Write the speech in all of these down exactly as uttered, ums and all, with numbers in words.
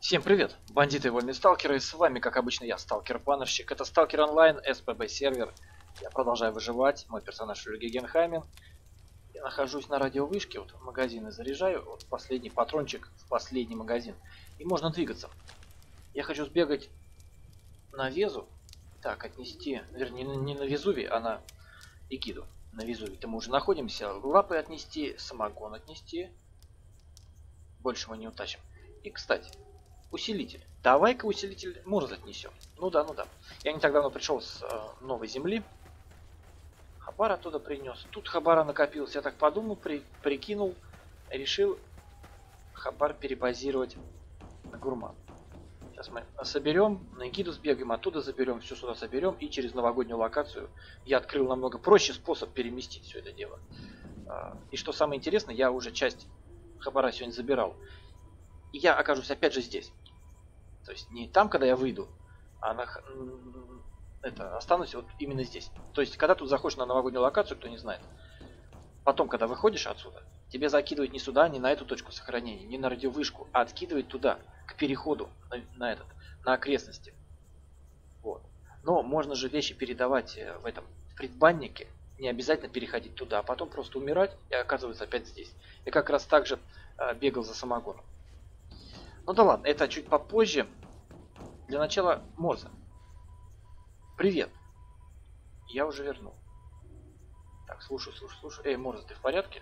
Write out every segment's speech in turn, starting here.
Всем привет, бандиты и вольные сталкеры, с вами как обычно я, сталкер-баннерщик. Это сталкер онлайн, эс пэ бэ сервер. Я продолжаю выживать, мой персонаж Юрий Генхаймен. Я нахожусь на радиовышке, вот магазины заряжаю, вот последний патрончик в последний магазин. И можно двигаться. Я хочу сбегать на Везу, так, отнести, вернее не на Везувий, а на Эгиду. На Везувий-то мы уже находимся, лапы отнести, самогон отнести. Больше мы не утащим. И, кстати, усилитель. Давай-ка усилитель Морзе отнесем. Ну да, ну да. Я не так давно пришел с э, новой земли. Хабар оттуда принес. Тут хабара накопился. Я так подумал, при, прикинул, решил хабар перебазировать на гурман. Сейчас мы соберем, на Эгиду сбегаем, оттуда заберем, все сюда соберем. И через новогоднюю локацию я открыл намного проще способ переместить все это дело. И что самое интересное, я уже часть хабара сегодня забирал. И я окажусь опять же здесь. То есть не там, когда я выйду, а на, это, останусь вот именно здесь. То есть, когда тут заходишь на новогоднюю локацию, кто не знает, потом, когда выходишь отсюда, тебе закидывают не сюда, не на эту точку сохранения, не на радиовышку, а откидывают туда, к переходу на, на этот, на окрестности. Вот. Но можно же вещи передавать в этом в предбаннике, не обязательно переходить туда, а потом просто умирать и оказываться опять здесь. Я как раз так же э, бегал за самогоном. Ну да ладно, это чуть попозже. Для начала Морзе. Привет. Я уже вернул. Так, слушай, слушай, слушай. Эй, Морзе, ты в порядке?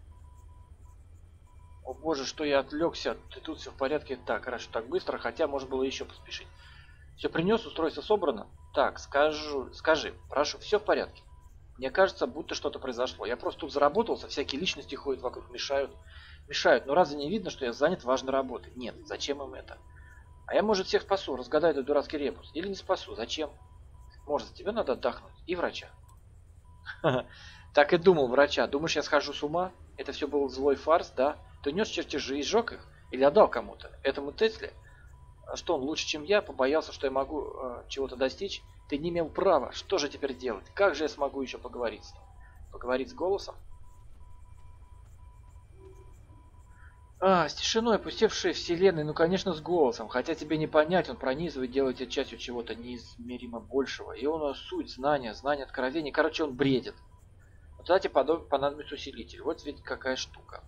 О боже, что я отвлекся. Ты тут все в порядке? Так, хорошо, так быстро, хотя можно было еще поспешить. Все принес, устройство собрано? Так, скажу, скажи, прошу, все в порядке. Мне кажется, будто что-то произошло. Я просто тут заработался, всякие личности ходят вокруг, мешают. Мешают, но разве не видно, что я занят важной работой? Нет, зачем им это? А я, может, всех спасу, разгадаю этот дурацкий ребус. Или не спасу, зачем? Может, тебе надо отдохнуть. И врача. Так и думал, врача. Думаешь, я схожу с ума? Это все был злой фарс, да? Ты нес чертежи и сжег их? Или отдал кому-то? Этому Тесле? Что он лучше, чем я? Побоялся, что я могу э, чего-то достичь? Ты не имел права. Что же теперь делать? Как же я смогу еще поговорить с ним? Поговорить с голосом? А, с тишиной, опустевшей вселенной, ну конечно с голосом, хотя тебе не понять, он пронизывает, делает тебя частью чего-то неизмеримо большего. И он суть, знания, знания, откровения, короче он бредит. Вот тогда тебе понадобится усилитель, вот ведь какая штука.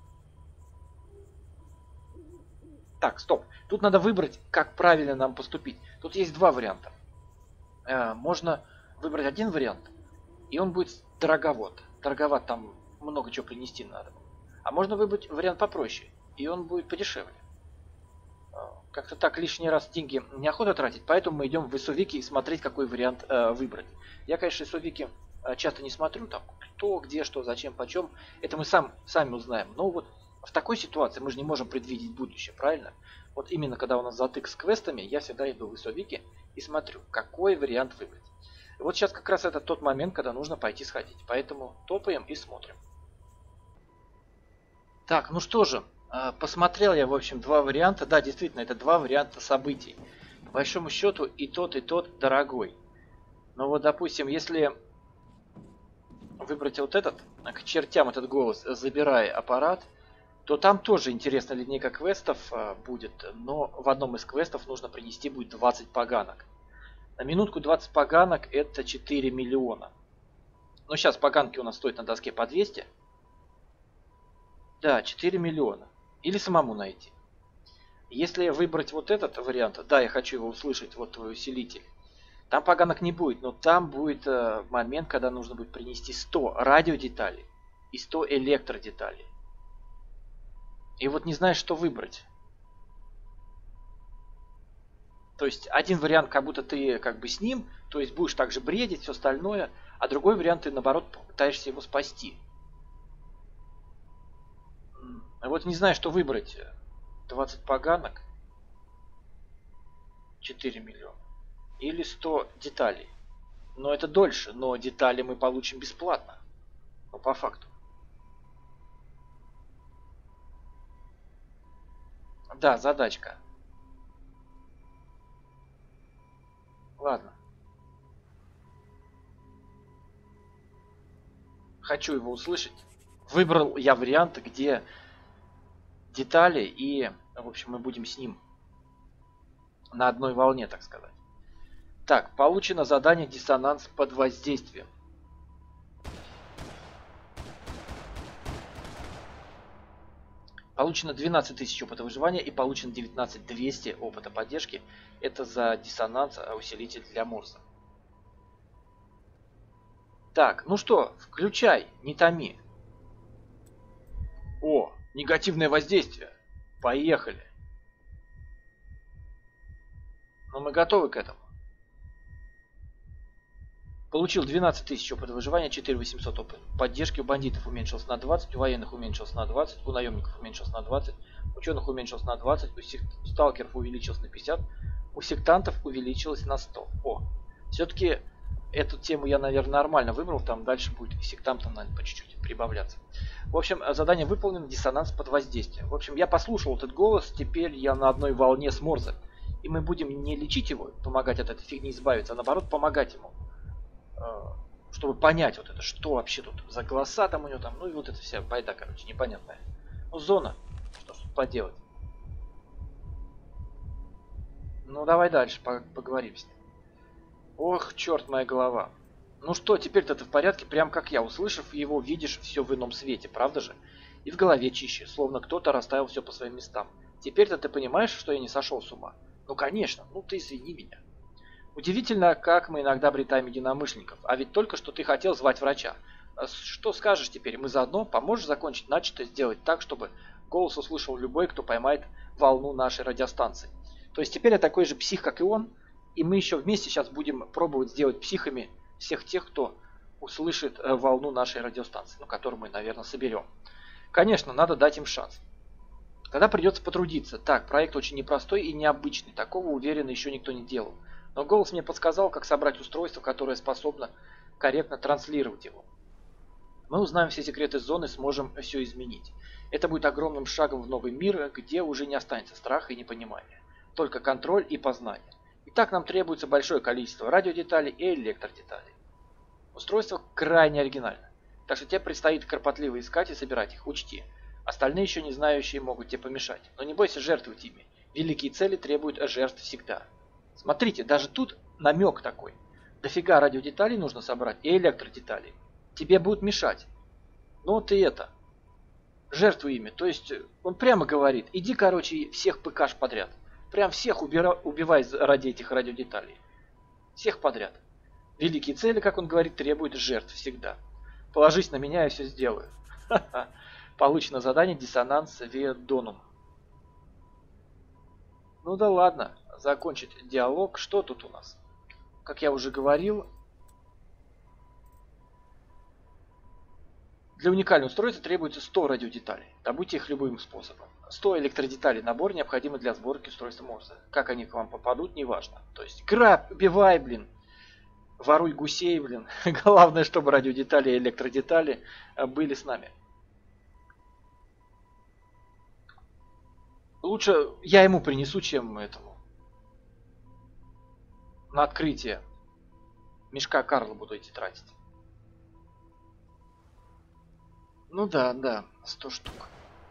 Так, стоп, тут надо выбрать, как правильно нам поступить. Тут есть два варианта. Э, можно выбрать один вариант, и он будет дороговат. Дороговат, там много чего принести надо. А можно выбрать вариант попроще. И он будет подешевле. Как-то так лишний раз деньги неохота тратить, поэтому мы идем в эсовики и смотреть, какой вариант э, выбрать. Я, конечно, эсовики э, часто не смотрю, там, кто, где, что, зачем, почем. Это мы сам, сами узнаем. Но вот в такой ситуации мы же не можем предвидеть будущее, правильно? Вот именно когда у нас затык с квестами, я всегда иду в эсовики и смотрю, какой вариант выбрать. И вот сейчас как раз это тот момент, когда нужно пойти сходить. Поэтому топаем и смотрим. Так, ну что же. Посмотрел я, в общем, два варианта. Да, действительно, это два варианта событий. По большому счету и тот, и тот дорогой. Но вот, допустим, если выбрать вот этот, к чертям этот голос, забирая аппарат, то там тоже интересная линейка квестов будет. Но в одном из квестов нужно принести будет двадцать поганок. На минутку двадцать поганок это четыре миллиона. Ну, сейчас поганки у нас стоят на доске по двести. Да, четыре миллиона. Или самому найти. Если выбрать вот этот вариант, да, я хочу его услышать, вот твой усилитель. Там поганок не будет, но там будет э, момент, когда нужно будет принести сто радиодеталей и сто электродеталей. И вот не знаешь, что выбрать. То есть один вариант, как будто ты как бы с ним, то есть будешь также бредить, все остальное, а другой вариант ты наоборот пытаешься его спасти. Вот не знаю, что выбрать. двадцать поганок. четыре миллиона. Или сто деталей. Но это дольше. Но детали мы получим бесплатно. Ну, по факту. Да, задачка. Ладно. Хочу его услышать. Выбрал я вариант, где детали и, в общем, мы будем с ним на одной волне, так сказать. Так, получено задание диссонанс под воздействием. Получено двенадцать тысяч опыта выживания и получено девятнадцать тысяч двести опыта поддержки. Это за диссонанс усилитель для Морза. Так, ну что, включай, не томи. О, негативное воздействие. Поехали. Но мы готовы к этому. Получил двенадцать тысяч опыта выживания, четыре тысячи восемьсот опыта поддержки. У бандитов уменьшился на двадцать, у военных уменьшился на двадцать, у наемников уменьшился на двадцать, у ученых уменьшился на двадцать, у сталкеров увеличилось на пятьдесят, у сектантов увеличилось на сто. О, все-таки эту тему я, наверное, нормально выбрал, там дальше будет и сектантам, наверное, по чуть-чуть прибавляться. В общем, задание выполнено, диссонанс под воздействием. В общем, я послушал этот голос, теперь я на одной волне с Морзе. И мы будем не лечить его, помогать от этой фигни избавиться, а наоборот помогать ему. Чтобы понять вот это, что вообще тут за голоса там у него там, ну и вот эта вся байда, короче, непонятная. Ну, зона, что ж тут поделать. Ну, давай дальше поговорим с ним. Ох, черт моя голова. Ну что, теперь-то ты в порядке, прям как я, услышав его, видишь все в ином свете, правда же? И в голове чище, словно кто-то расставил все по своим местам. Теперь-то ты понимаешь, что я не сошел с ума? Ну, конечно, ну ты извини меня. Удивительно, как мы иногда обретаем единомышленников. А ведь только что ты хотел звать врача. Что скажешь теперь? Мы заодно поможешь закончить начатое, сделать так, чтобы голос услышал любой, кто поймает волну нашей радиостанции. То есть теперь я такой же псих, как и он. И мы еще вместе сейчас будем пробовать сделать психами всех тех, кто услышит волну нашей радиостанции. Ну, которую мы, наверное, соберем. Конечно, надо дать им шанс. Тогда придется потрудиться. Так, проект очень непростой и необычный. Такого, уверенно, еще никто не делал. Но голос мне подсказал, как собрать устройство, которое способно корректно транслировать его. Мы узнаем все секреты зоны, сможем все изменить. Это будет огромным шагом в новый мир, где уже не останется страха и непонимания. Только контроль и познание. Итак, нам требуется большое количество радиодеталей и электродеталей. Устройство крайне оригинально. Так что тебе предстоит кропотливо искать и собирать их. Учти, остальные еще не знающие могут тебе помешать. Но не бойся жертвовать ими. Великие цели требуют жертв всегда. Смотрите, даже тут намек такой. Дофига радиодеталей нужно собрать и электродеталей. Тебе будут мешать. Но ты это, жертвуй ими. То есть он прямо говорит, иди, короче, всех пыкаш подряд. Прям всех убира, убивай ради этих радиодеталей. Всех подряд. Великие цели, как он говорит, требуют жертв всегда. Положись на меня, я все сделаю. Ха-ха. Получено задание диссонанс ведонум. Ну да ладно. Закончить диалог. Что тут у нас? Как я уже говорил, для уникального устройства требуется сто радиодеталей. Добудьте их любым способом. сто электродеталей набор необходимы для сборки устройства Морзе. Как они к вам попадут, неважно. То есть, краб, убивай, блин. Воруй гусей, блин. Главное, чтобы радиодетали и электродетали были с нами. Лучше я ему принесу, чем этому. На открытие мешка Карла буду эти тратить. Ну да, да, сто штук.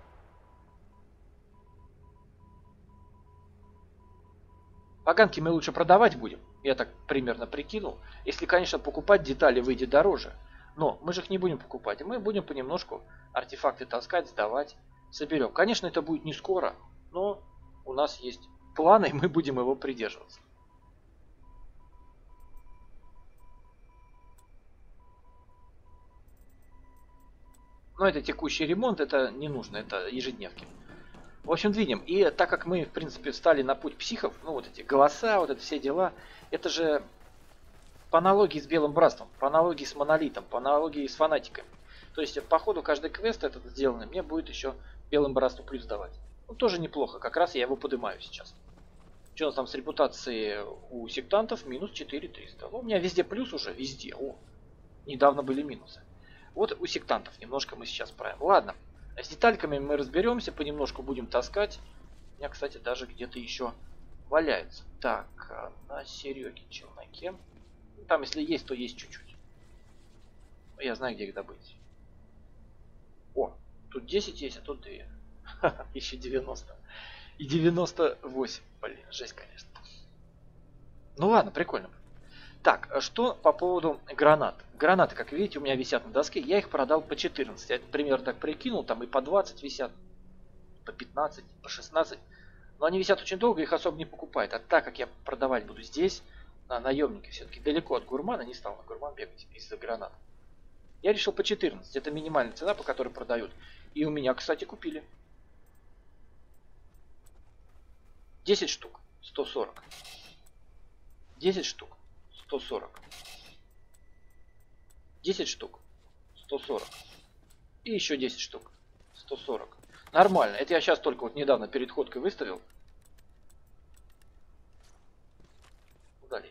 Поганки мы лучше продавать будем. Я так примерно прикинул. Если, конечно, покупать детали выйдет дороже. Но мы же их не будем покупать. Мы будем понемножку артефакты таскать, сдавать. Соберем. Конечно, это будет не скоро. Но у нас есть планы, и мы будем его придерживаться. Но это текущий ремонт, это не нужно, это ежедневки. В общем, двинем. И так как мы, в принципе, встали на путь психов, ну вот эти голоса, вот это все дела, это же по аналогии с Белым Братством, по аналогии с Монолитом, по аналогии с фанатиками. То есть, по ходу каждый квест этот сделанный мне будет еще Белым Братству плюс давать. Ну, тоже неплохо, как раз я его поднимаю сейчас. Что у нас там с репутацией у сектантов? Минус четыре тысячи триста. Ну, у меня везде плюс уже, везде. О, недавно были минусы. Вот у сектантов немножко мы сейчас правим. Ладно, с детальками мы разберемся, понемножку будем таскать. У меня, кстати, даже где-то еще валяются. Так, на Сереге челноке. Там, если есть, то есть чуть-чуть. Я знаю, где их добыть. О, тут десять есть, а тут две. Еще девяносто. И девяносто восемь. Блин, жесть, конечно. Ну ладно, прикольно. Так, что по поводу гранат? Гранаты, как видите, у меня висят на доске. Я их продал по четырнадцать. Я примерно так прикинул, там и по двадцать висят, по пятнадцать, по шестнадцать. Но они висят очень долго, их особо не покупают. А так как я продавать буду здесь, на наемнике все-таки далеко от гурмана, не стал на гурман бегать из-за гранат. Я решил по четырнадцать. Это минимальная цена, по которой продают. И у меня, кстати, купили. десять штук. сто сорок. десять штук. сто сорок. десять штук. сто сорок. И еще десять штук. сто сорок. Нормально. Это я сейчас только вот недавно перед ходкой выставил. Удалить.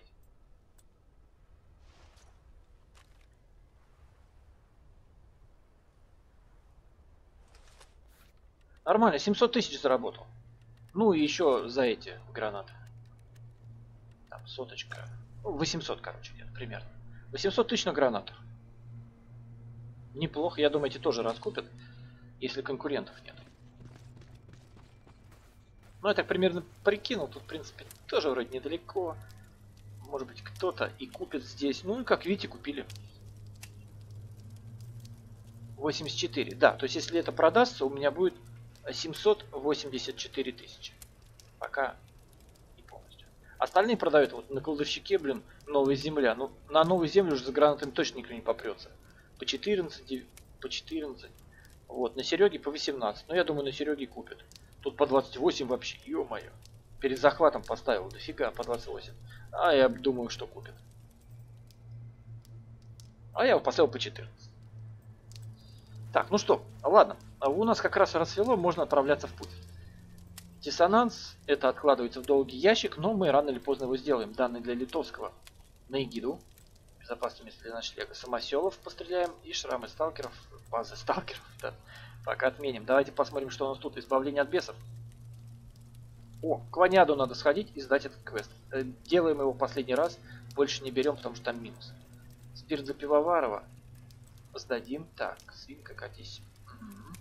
Нормально. семьсот тысяч заработал. Ну и еще за эти гранаты. Там соточка. Ну, восемьсот, короче, где-то примерно. восемьсот тысяч на гранатах. Неплохо. Я думаю, эти тоже раскупят, если конкурентов нет. Ну, я так примерно прикинул. Тут, в принципе, тоже вроде недалеко. Может быть, кто-то и купит здесь. Ну, и как видите, купили. восемьдесят четыре. Да, то есть, если это продастся, у меня будет семьсот восемьдесят четыре тысячи. Пока не полностью. Остальные продают вот на кладовщике, блин, новая земля. Ну, на новую землю уже за гранатами точно никто не попрется. По четырнадцать, по четырнадцать. Вот, на Сереге по восемнадцать. Но я думаю, на Сереге купят. Тут по двадцать восемь вообще, ё-моё. Перед захватом поставил, дофига, по двадцать восемь. А я думаю, что купят. А я его поставил по четырнадцать. Так, ну что, ладно. У нас как раз рассвело, можно отправляться в путь. Диссонанс, это откладывается в долгий ящик, но мы рано или поздно его сделаем. Данные для литовского на эгиду. Безопасное место для ночлега. Самоселов постреляем и шрамы сталкеров. Базы сталкеров, да. Пока отменим. Давайте посмотрим, что у нас тут. Избавление от бесов. О, к Ваняду надо сходить и сдать этот квест. Делаем его в последний раз. Больше не берем, потому что там минус. Спирт за Пивоварова. Сдадим. Так, свинка, катись. Угу.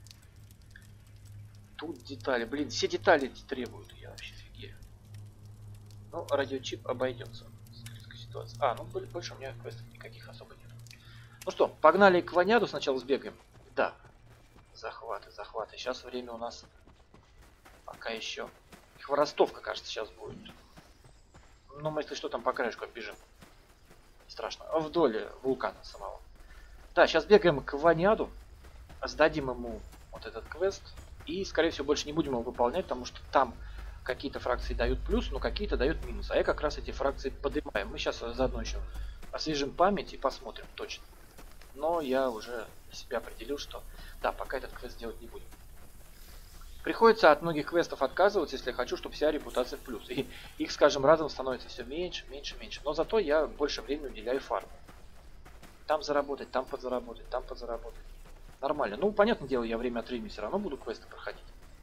Тут детали. Блин, все детали требуют. Я вообще офигею. Ну, радиочип обойдется. Ситуация. А, ну больше у меня квестов никаких особо нет. Ну что, погнали к Ваняду, сначала сбегаем. Да. Захваты, захваты. Сейчас время у нас пока еще. Хворостовка, кажется, сейчас будет. Ну, мы если что, там по краешку бежим. Страшно. Вдоль вулкана самого. Да, сейчас бегаем к Ваняду. Сдадим ему вот этот квест. И, скорее всего, больше не будем его выполнять, потому что там какие-то фракции дают плюс, но какие-то дают минус. А я как раз эти фракции поднимаем. Мы сейчас заодно еще освежим память и посмотрим точно. Но я уже для себя определил, что да, пока этот квест делать не будем. Приходится от многих квестов отказываться, если я хочу, чтобы вся репутация в плюс. И их, скажем, разом становится все меньше, меньше, меньше. Но зато я больше времени уделяю фарму. Там заработать, там подзаработать, там подзаработать. Нормально. Ну, понятное дело, я время от времени все равно буду квесты проходить.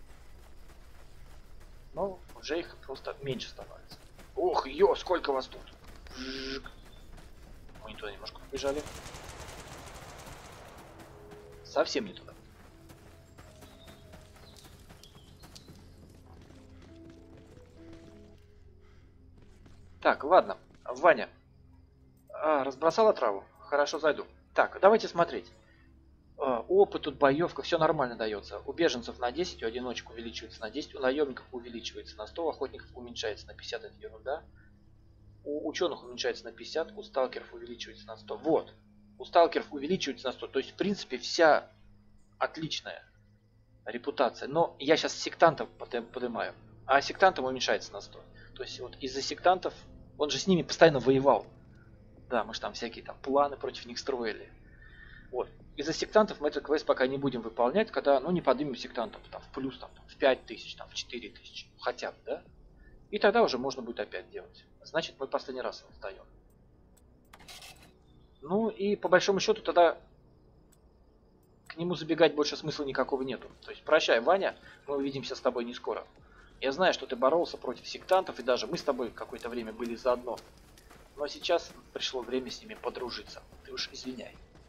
Но уже их просто меньше становится. Ох, ё, сколько вас тут. Жик. Мы не туда немножко побежали. Совсем не туда. Так, ладно. Ваня. А, разбросала траву? Хорошо, зайду. Так, давайте смотреть. Опыт, тут боевка, все нормально дается. У беженцев на десять, у одиночек увеличивается на десять, у наемников увеличивается на сто, у охотников уменьшается на пятьдесят, это ерунда. У ученых уменьшается на пятьдесят, у сталкеров увеличивается на сто. Вот. У сталкеров увеличивается на сто. То есть, в принципе, вся отличная репутация. Но я сейчас сектантов поднимаю, а сектантам уменьшается на сто. То есть, вот из-за сектантов, он же с ними постоянно воевал. Да, мы же там всякие там планы против них строили. Вот. Из-за сектантов мы этот квест пока не будем выполнять, когда, ну, не поднимем сектантов там, в плюс, там, в пять тысяч, там, в четыре тысячи, хотя бы, да? И тогда уже можно будет опять делать. Значит, мы последний раз его сдаем. Ну, и по большому счету тогда к нему забегать больше смысла никакого нету. То есть, прощай, Ваня, мы увидимся с тобой не скоро. Я знаю, что ты боролся против сектантов, и даже мы с тобой какое-то время были заодно. Но сейчас пришло время с ними подружиться. Ты уж извиняй.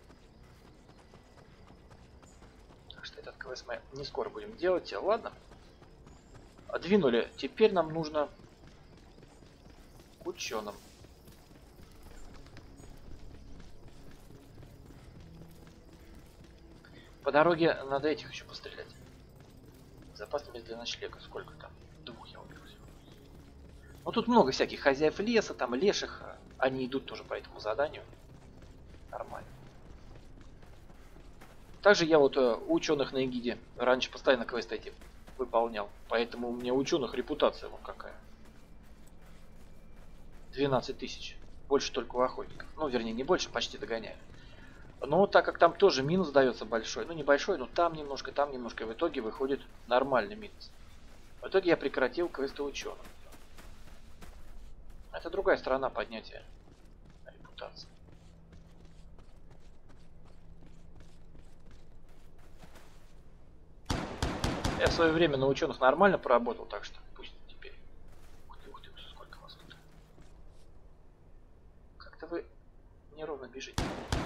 Что этот квест мы не скоро будем делать, ладно. Двинули. Теперь нам нужно к ученым. По дороге надо этих еще пострелять. Запас мест для ночлега. Сколько там? Двух я убил. Ну тут много всяких хозяев леса, там леших. Они идут тоже по этому заданию. Нормально. Также я вот э, у ученых на эгиде раньше постоянно квесты эти выполнял. Поэтому у меня у ученых репутация вот какая. двенадцать тысяч. Больше только у охотников. Ну, вернее, не больше, почти догоняю. Но так как там тоже минус дается большой. Ну, небольшой, но там немножко, там немножко. И в итоге выходит нормальный минус. В итоге я прекратил квесты ученых. Это другая сторона поднятия репутации. Я в свое время на ученых нормально поработал, так что пусть теперь. Ух ты, ух ты, сколько вас тут. Как-то вы неровно бежите.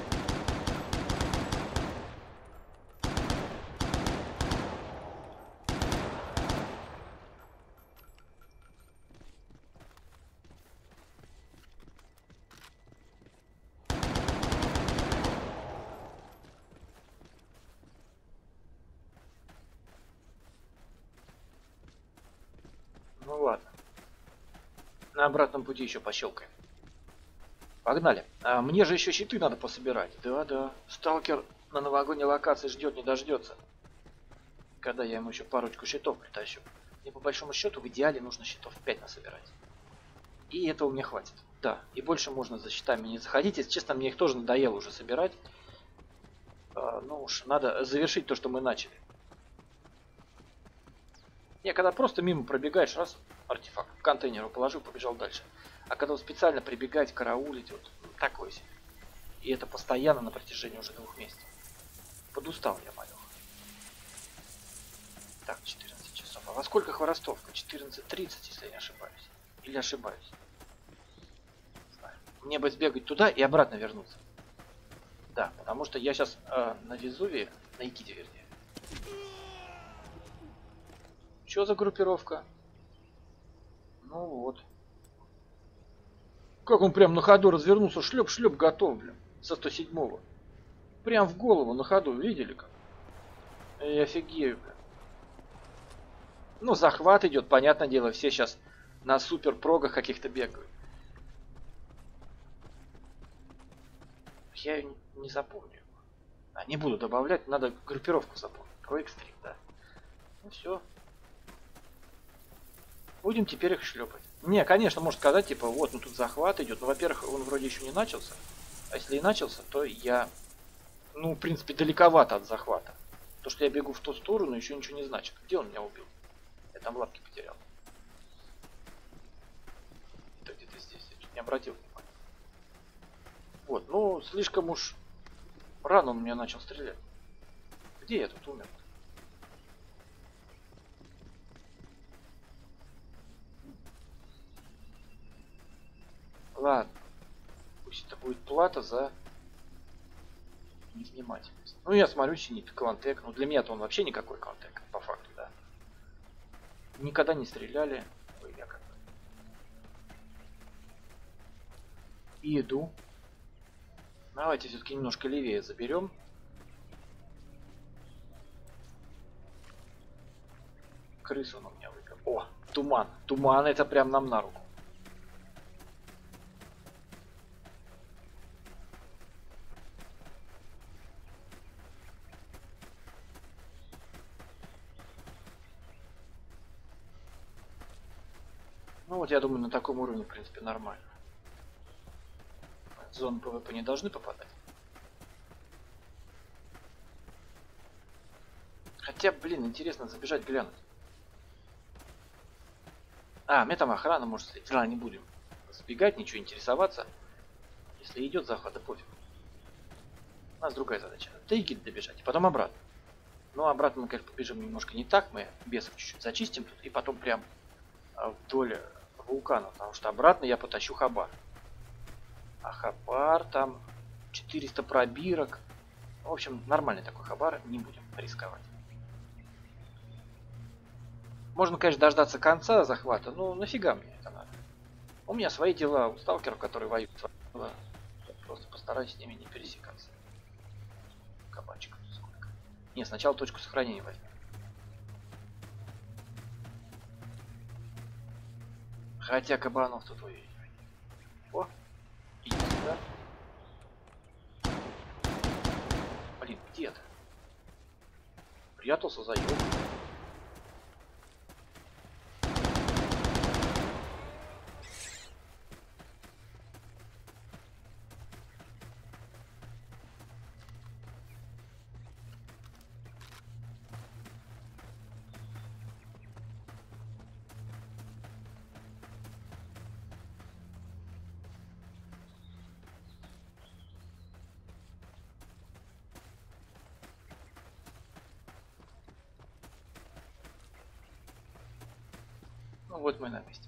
Ну ладно. На обратном пути еще пощелкаем. Погнали. А мне же еще щиты надо пособирать. Да-да. Сталкер на новогодней локации ждет, не дождется. Когда я ему еще парочку щитов притащу. Мне по большому счету в идеале нужно щитов пять насобирать. И этого мне хватит. Да. И больше можно за щитами не заходить. Если честно, мне их тоже надоело уже собирать. А, ну уж надо завершить то, что мы начали. Не, когда просто мимо пробегаешь, раз, артефакт в контейнер положил, побежал дальше. А когда специально прибегать, караулить, вот такое себе. И это постоянно на протяжении уже двух месяцев. Подустал я, малёх. Так, четырнадцать часов. А во сколько хворостовка? четырнадцать тридцать, если я не ошибаюсь. Или ошибаюсь? Не знаю. Мне бы сбегать туда и обратно вернуться. Да, потому что я сейчас э, на Везувии, на Икиде, вернее. Что за группировка? Ну вот. Как он прям на ходу развернулся, шлеп-шлеп, готов, блин, со сто седьмого. Прям в голову на ходу, видели как? Я офигею, блин. Ну, захват идет, понятное дело, все сейчас на супер прогах каких-то бегают. Я ее не запомню. А, не буду добавлять, надо группировку запомнить. Про экстрим, да. Ну все. Будем теперь их шлепать. Не, конечно, может сказать, типа, вот, ну тут захват идет. Ну, во-первых, он вроде еще не начался. А если и начался, то я, ну, в принципе, далековато от захвата. То, что я бегу в ту сторону, еще ничего не значит. Где он меня убил? Я там лапки потерял. Это где-то здесь. Я чуть не обратил внимания. Вот, ну, слишком уж рано он меня начал стрелять. Где я тут умер? Ладно. Пусть это будет плата за невнимательность. Ну, я смотрю, синий квантек. Ну, для меня-то он вообще никакой квантек, по факту, да. Никогда не стреляли. Ой, я как бы. И иду. Давайте все-таки немножко левее заберем. Крысу он у меня выиграл. О, туман. Туман, это прям нам на руку. Ну вот, я думаю, на таком уровне, в принципе, нормально. В зону ПВП не должны попадать. Хотя, блин, интересно забежать глянуть. А, мне там охрана может встретить. Ладно, не будем сбегать, ничего интересоваться. Если идет захват, да пофиг. У нас другая задача. До Икиды добежать, и потом обратно. Ну, обратно мы, конечно, побежим немножко не так. Мы бесов чуть-чуть зачистим тут, и потом прям вдоль вулкана. Потому что обратно я потащу Хабар. А Хабар там четыреста пробирок. В общем, нормальный такой Хабар. Не будем рисковать. Можно, конечно, дождаться конца захвата, но нафига мне это надо? У меня свои дела, у сталкеров, которые воюют. Я просто постараюсь с ними не пересекаться. Кабачек сколько. Не, сначала точку сохранения возьмем. Хотя кабанов тут ой. О, иди сюда. Блин, где ты? Прятался за елку. Ну вот мы на месте.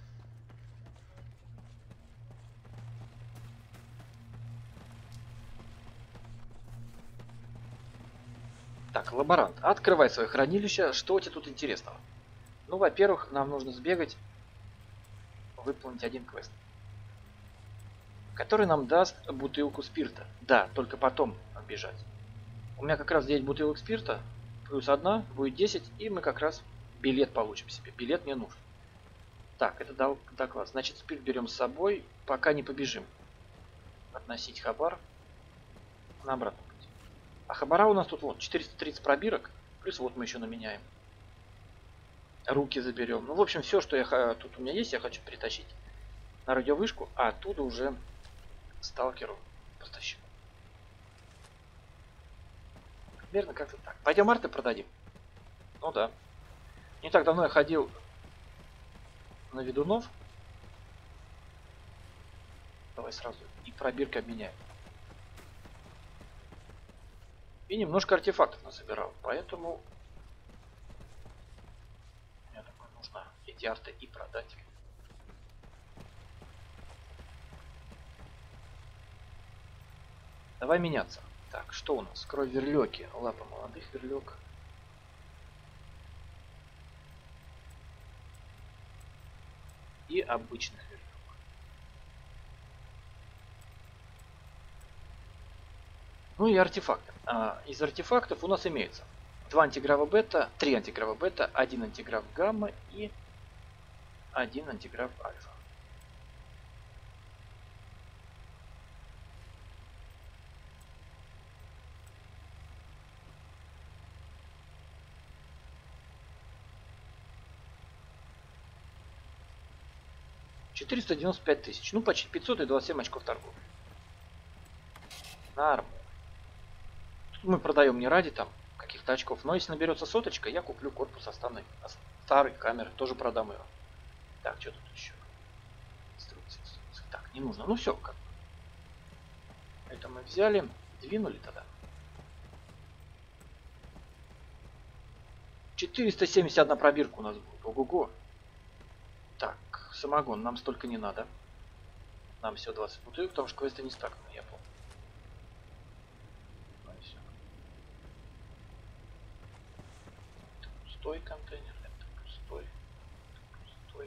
Так, лаборант, открывай свое хранилище. Что у тебя тут интересного? Ну, во-первых, нам нужно сбегать, выполнить один квест, который нам даст бутылку спирта. Да, только потом бежать. У меня как раз девять бутылок спирта, плюс одна, будет десять, и мы как раз билет получим себе. Билет мне нужен. Так, это дал доклад. Значит, спирт берем с собой, пока не побежим. Относить хабар на обратном пути. А хабара у нас тут вот четыреста тридцать пробирок, плюс вот мы еще наменяем. Руки заберем. Ну, в общем, все, что я тут у меня есть, я хочу притащить на радиовышку, а оттуда уже сталкеру поставщику. Примерно как-то так. Пойдем арты продадим. Ну да. Не так давно я ходил на ведунов. Давай сразу и пробирки обменяем. И немножко артефактов насобирал. Поэтому мне думаю, нужно эти арты и продать. Давай меняться. Так, что у нас? Кровь верлеки. Лапа молодых верлек. И обычных верлек. Ну и артефакты. А, из артефактов у нас имеется два антиграфа бета, три антиграфа бета, один антиграф гамма и один антиграф альфа. четыреста девяносто пять тысяч. Ну, почти пятьсот и двадцать семь очков торговли. Нормально. Тут мы продаем не ради там каких-то очков. Но если наберется соточка, я куплю корпус основной. Старой камеры. Тоже продам ее. Так, что тут еще? Инструкции, инструкции. Так, не нужно. Ну все, как. Это мы взяли. Двинули тогда. четыреста семьдесят одна пробирка у нас будет. Ого-го. Так, самогон нам столько не надо. Нам всего двадцать бутылок, потому что квесты не стаканы, я помню. Ну, все. Это пустой контейнер, это пустой, это пустой.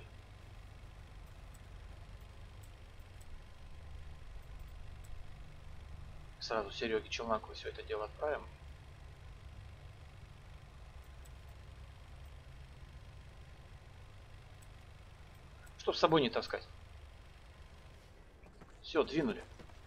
Сразу Сереге Челнакову все это дело отправим. Чтоб с собой не таскать. Все, двинули.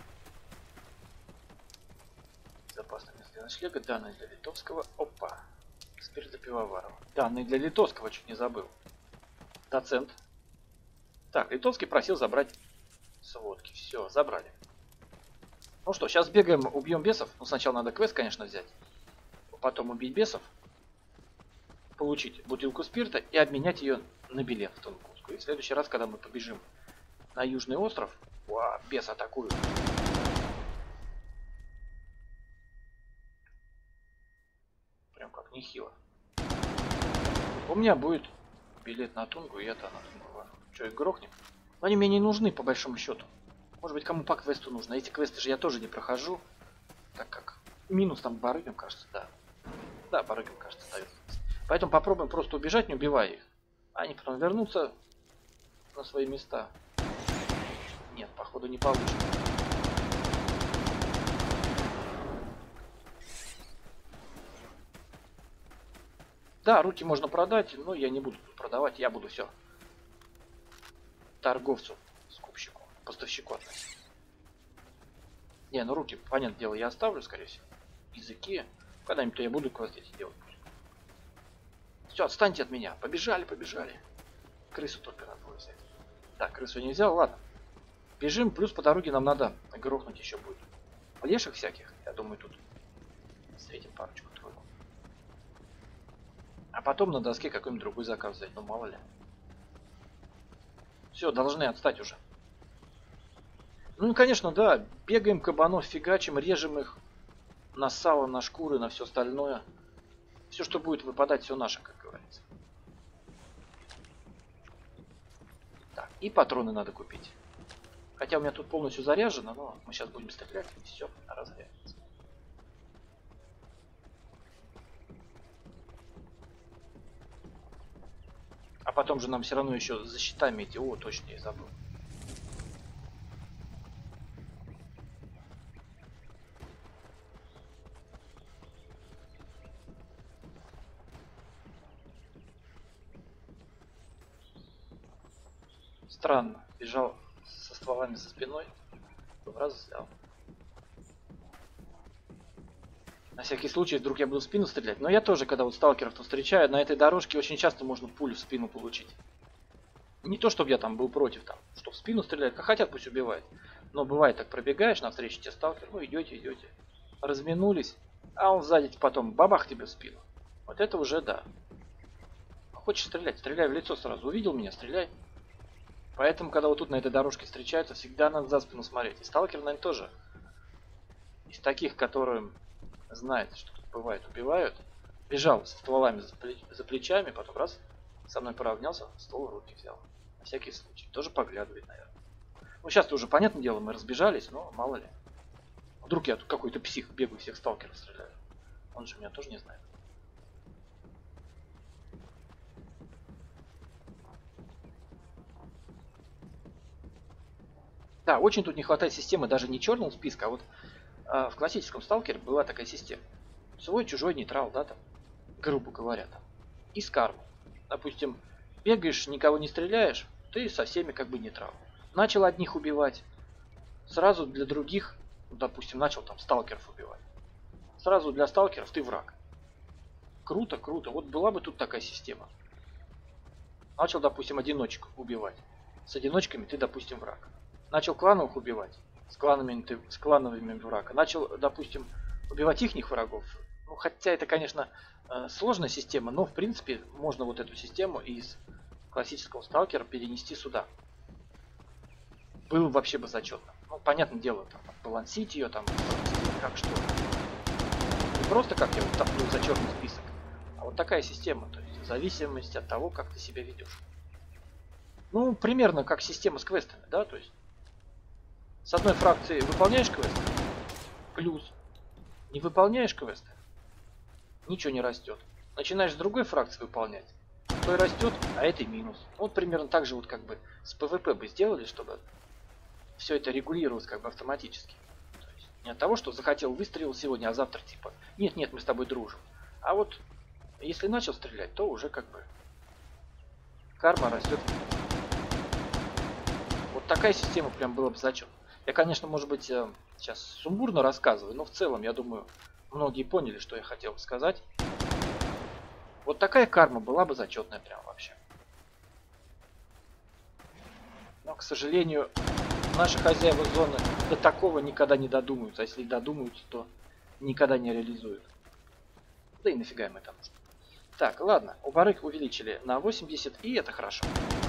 Безопасное место для ночлега. Данные для Литовского. Опа. Спирт для пивоварова. Данные для Литовского, чуть не забыл. Доцент. Так, Литовский просил забрать сводки. Все, забрали. Ну что, сейчас бегаем, убьем бесов. Ну, сначала надо квест, конечно, взять. Потом убить бесов. Получить бутылку спирта и обменять ее на билет в Тунгуску. И в следующий раз, когда мы побежим на Южный остров, уа, бес атакуют. Прям как нехило. У меня будет билет на Тунгу, и это на Тунгу. Что, их грохнем? Но они мне не нужны, по большому счету. Может быть, кому по квесту нужно. Эти квесты же я тоже не прохожу. Так как минус там барыгам, кажется, да. Да, барыгам, кажется, дает. Поэтому попробуем просто убежать, не убивая их. Они потом вернутся на свои места. Нет, походу не получится. Да, руки можно продать, но я не буду продавать, я буду все торговцу, скупщику, поставщику относить. Не, ну руки, понятное дело, я оставлю, скорее всего. Языки. Когда-нибудь я буду квесты эти делать. Все, отстаньте от меня. Побежали, побежали. Крысу только надо было взять. Так, крысу не взял, ладно. Бежим, плюс по дороге нам надо грохнуть еще будет. Леших всяких, я думаю, тут встретим парочку тройку. А потом на доске какой-нибудь другой заказ взять, ну мало ли. Все, должны отстать уже. Ну и конечно, да, бегаем кабанов, фигачим, режем их на сало, на шкуры, на все остальное. Все, что будет выпадать, все наше, как говорится. Так, и патроны надо купить. Хотя у меня тут полностью заряжено, но мы сейчас будем стрелять, и все, разрядится. А потом же нам все равно еще за щитами идти. О, точно, я забыл. Странно, бежал со стволами за спиной, раз взял. На всякий случай, вдруг я буду в спину стрелять. Но я тоже, когда вот сталкеров-то встречаю, на этой дорожке очень часто можно пулю в спину получить. Не то, чтобы я там был против, там, что в спину стреляют, как хотят, пусть убивают. Но бывает так, пробегаешь, навстречу тебе сталкер, ну идете, идете. Разминулись, а он сзади потом бабах тебе в спину. Вот это уже да. Хочешь стрелять, стреляй в лицо сразу. Увидел меня, стреляй. Поэтому, когда вот тут на этой дорожке встречаются, всегда надо за спину смотреть. И сталкер, наверное, тоже из таких, которые знают, что тут бывает, убивают. Бежал со стволами за, плеч за плечами, потом раз, со мной поравнялся, ствол в руки взял. На всякий случай. Тоже поглядывает, наверное. Ну, сейчас-то уже, понятное дело, мы разбежались, но мало ли. Вдруг я тут какой-то псих, бегаю, всех сталкеров стреляю. Он же меня тоже не знает. Да, очень тут не хватает системы даже не черного списка, а вот э, в классическом сталкере была такая система. Свой, чужой, нейтрал, да, там, грубо говоря, там. И с кармой. Допустим, бегаешь, никого не стреляешь, ты со всеми как бы нейтрал. Начал одних убивать, сразу для других, допустим, начал там сталкеров убивать. Сразу для сталкеров ты враг. Круто, круто. Вот была бы тут такая система. Начал, допустим, одиночек убивать. С одиночками ты, допустим, враг. Начал клановых убивать. С кланами ты с клановыми врага. Начал, допустим, убивать ихних врагов. Ну, хотя это, конечно, сложная система, но в принципе можно вот эту систему из классического сталкера перенести сюда. Было вообще бы зачетно. Ну, понятное дело, там, балансить ее, там, как что. Не просто как я вот топлю за черный список, а вот такая система, то есть в зависимости от того, как ты себя ведешь. Ну, примерно как система с квестами, да, то есть с одной фракции выполняешь квесты, плюс. Не выполняешь квесты, ничего не растет. Начинаешь с другой фракции выполнять, то и растет, а это минус. Вот примерно так же вот как бы с пэ вэ пэ бы сделали, чтобы все это регулировалось как бы автоматически. То есть не от того, что захотел выстрелил сегодня, а завтра типа нет, нет, мы с тобой дружим. А вот если начал стрелять, то уже как бы карма растет. Вот такая система прям была бы зачет. Я, конечно, может быть, сейчас сумбурно рассказываю, но в целом, я думаю, многие поняли, что я хотел сказать. Вот такая карма была бы зачетная прям вообще. Но, к сожалению, наши хозяева зоны до такого никогда не додумаются. А если додумаются, то никогда не реализуют. Да и нафига им это нужно. Так, ладно, убарык увеличили на восемьдесят, и это хорошо.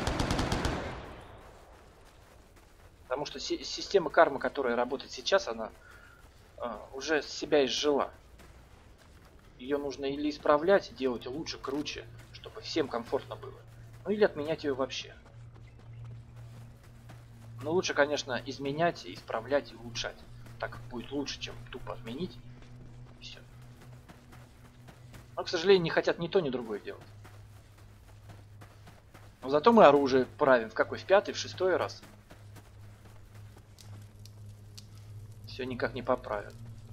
Потому что система кармы, которая работает сейчас, она э, уже себя изжила. Ее нужно или исправлять, делать лучше, круче, чтобы всем комфортно было. Ну или отменять ее вообще. Но лучше, конечно, изменять, исправлять и улучшать. Так будет лучше, чем тупо отменить. И все. Но, к сожалению, не хотят ни то, ни другое делать. Но зато мы оружие правим в какой? В пятый, в шестой раз. Все никак не поправят.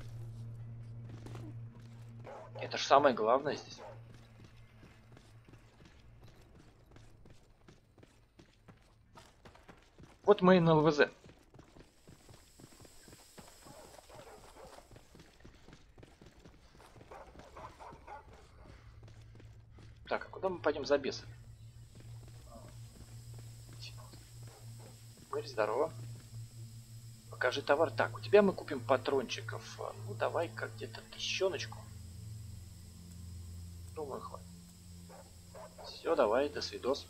Это же самое главное здесь. Вот мы и на ЛВЗ. Так, а куда мы пойдем за бесами? Говори, здорово. Покажи товар. Так, у тебя мы купим патрончиков. Ну, давай-ка где-то тысячоночку. Думаю, хватит. Все, давай, до свидос.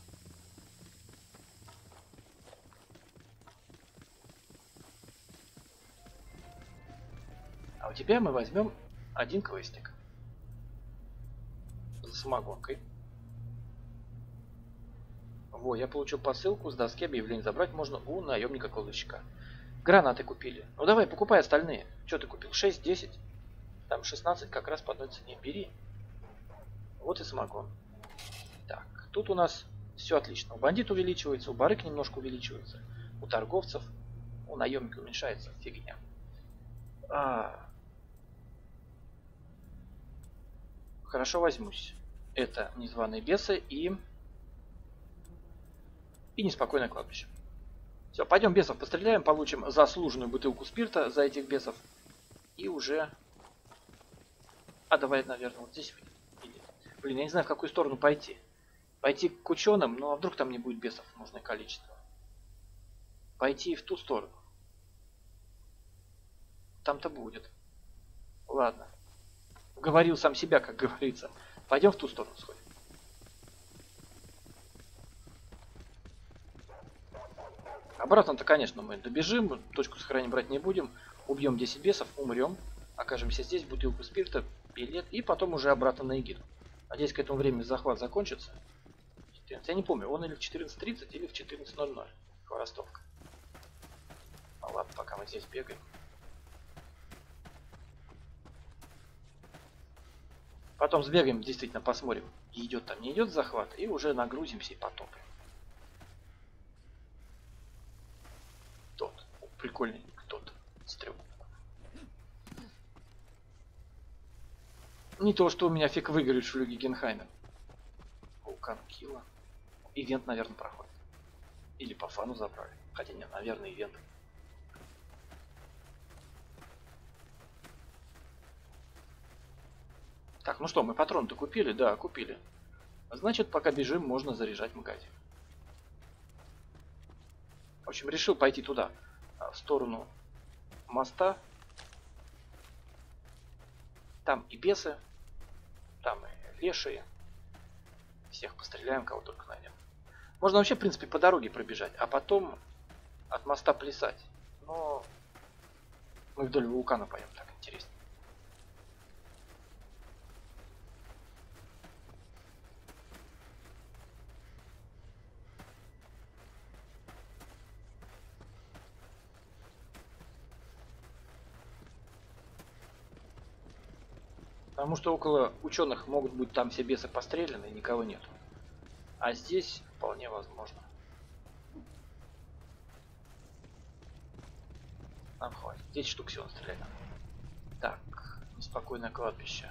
А у тебя мы возьмем один квестик. За самогонкой. Во, я получил посылку с доски объявлений. Забрать можно у наемника-кладовщика. Гранаты купили. Ну давай, покупай остальные. Что ты купил? шесть, десять? Там шестнадцать как раз по одной цене. Бери. Вот и самогон. Так, тут у нас все отлично. У бандит увеличивается, у барыг немножко увеличивается. У торговцев, у наемника уменьшается. Фигня. А... Хорошо, возьмусь. Это незваные бесы и... И неспокойное кладбище. Все, пойдем бесов постреляем, получим заслуженную бутылку спирта за этих бесов. И уже... А давай, наверное, вот здесь выйдем. Блин, я не знаю, в какую сторону пойти. Пойти к ученым, но а вдруг там не будет бесов нужное количество. Пойти в ту сторону. Там-то будет. Ладно. Уговорил сам себя, как говорится. Пойдем в ту сторону сходим. Обратно-то, конечно, мы добежим, точку сохранения брать не будем. Убьем десять бесов, умрем. Окажемся здесь, бутылку спирта, билет. И потом уже обратно на Эгиду. Надеюсь, к этому времени захват закончится. четырнадцать. Я не помню, он или в четырнадцать тридцать, или в четырнадцать ноль ноль. Хворостовка. Ну ладно, пока мы здесь бегаем. Потом сбегаем, действительно посмотрим, идет там, не идет захват, и уже нагрузимся и потопаем. Тот, прикольный тот, стрёмный. Не то, что у меня фиг выиграет в шлюге Генхайма. Вулкан Килла. Ивент, наверное, проходит. Или по фану забрали. Хотя нет, наверное, ивент. Так, ну что, мы патроны-то купили? Да, купили. Значит, пока бежим, можно заряжать магазин. В общем, решил пойти туда, в сторону моста. Там и бесы, там и лешие. Всех постреляем, кого только найдем. Можно вообще, в принципе, по дороге пробежать, а потом от моста плясать. Но мы вдоль вулкана пойдем, так интереснее. Потому что около ученых могут быть там все бесы постреляны и никого нету. А здесь вполне возможно. Нам хватит. десять штук всего стрелять надо. Так, неспокойное кладбище.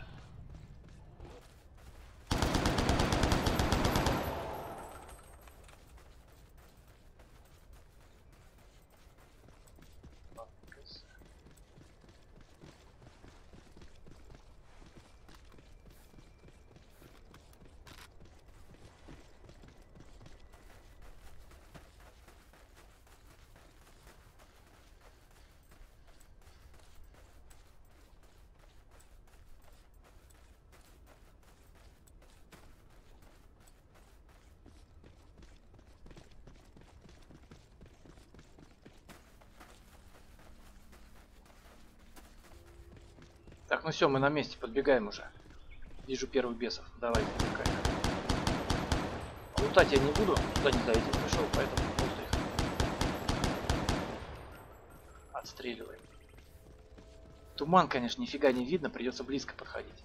Так, ну все, мы на месте, подбегаем уже. Вижу первых бесов. Давай, подбегай. Лутать я не буду, туда не зайти пришел, поэтому просто их отстреливаем. Туман, конечно, нифига не видно, придется близко подходить.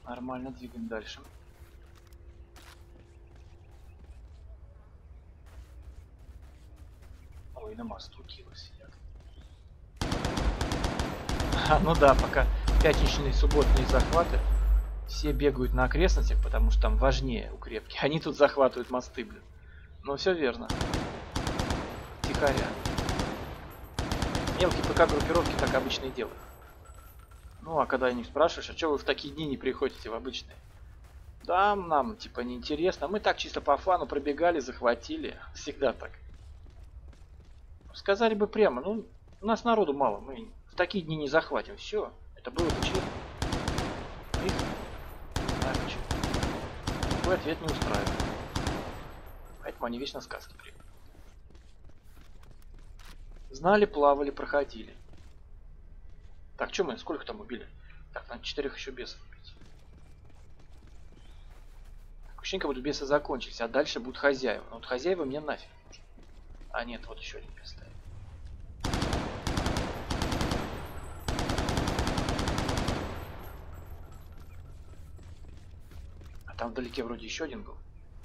Нормально, двигаем дальше. Ой, на мосту килы сидят. А, ну да, пока пятничные субботние захваты, все бегают на окрестностях, потому что там важнее укрепки. Они тут захватывают мосты, блин. Ну все верно. Тихоря. Мелкие ПК-группировки так обычно и делают. Ну, а когда их спрашиваешь, а что вы в такие дни не приходите в обычные? Да, нам, типа, неинтересно. Мы так чисто по фану пробегали, захватили. Всегда так. Сказали бы прямо, ну, у нас народу мало, мы в такие дни не захватим. Все, это было бы честно. Их, иначе. Такой ответ не устраивает. Поэтому они вечно сказки приходят. Знали, плавали, проходили. Так, что мы, сколько там убили? Так, надо четырех еще бесов убить. Так, ощущение, как будто бесы закончились, а дальше будут хозяева. Но вот хозяева мне нафиг нужны. А нет, вот еще один бес стоит. А там вдалеке вроде еще один был.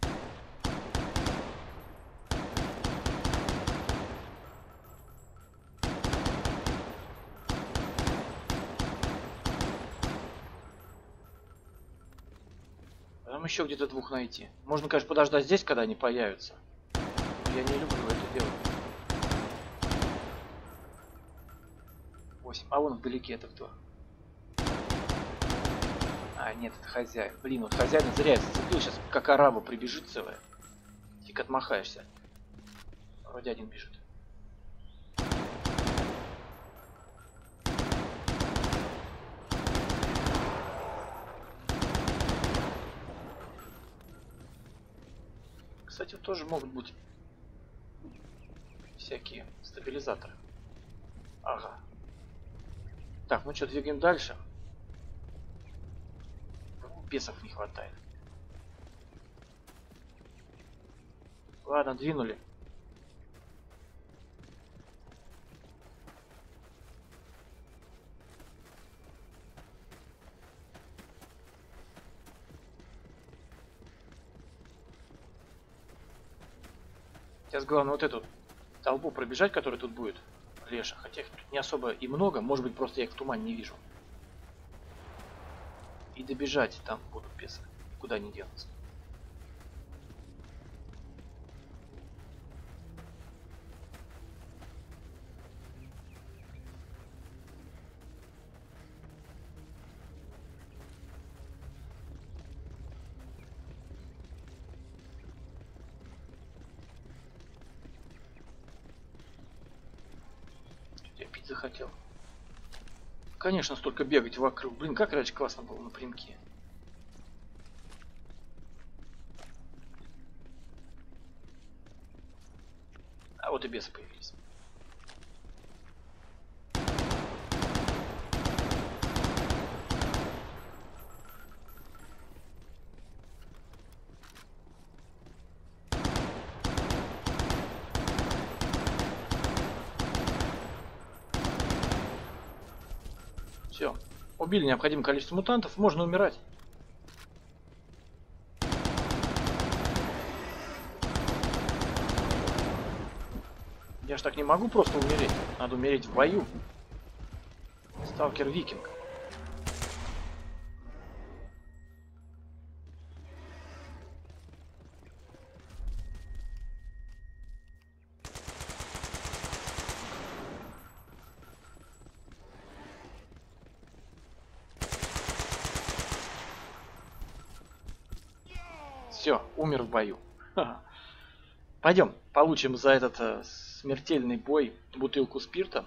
Там еще где-то двух найти. Можно, конечно, подождать здесь, когда они появятся. Но я не люблю это делать. восемь. А вон вдалеке это кто? А, нет, это хозяин. Блин, вот хозяин зря зацепил. Сейчас как араба прибежит целая. Тик отмахаешься. Вроде один бежит. Кстати, тоже могут быть всякие стабилизаторы. Ага. Так, ну что, двигаем дальше. Бесов не хватает. Ладно, двинули. Сейчас главное вот эту толпу пробежать, которая тут будет. Леша. Хотя их тут не особо и много. Может быть, просто я их в тумане не вижу. И добежать там будут бесы. Куда они денутся. Я пить захотел. Конечно, столько бегать вокруг. Блин, как раньше классно было напрямки. А вот и бесы появились. Все. Убили необходимое количество мутантов. Можно умирать. Я ж так не могу просто умереть. Надо умереть в бою. Сталкер викинг. Все, умер в бою. Пойдем, получим за этот э, смертельный бой бутылку спирта.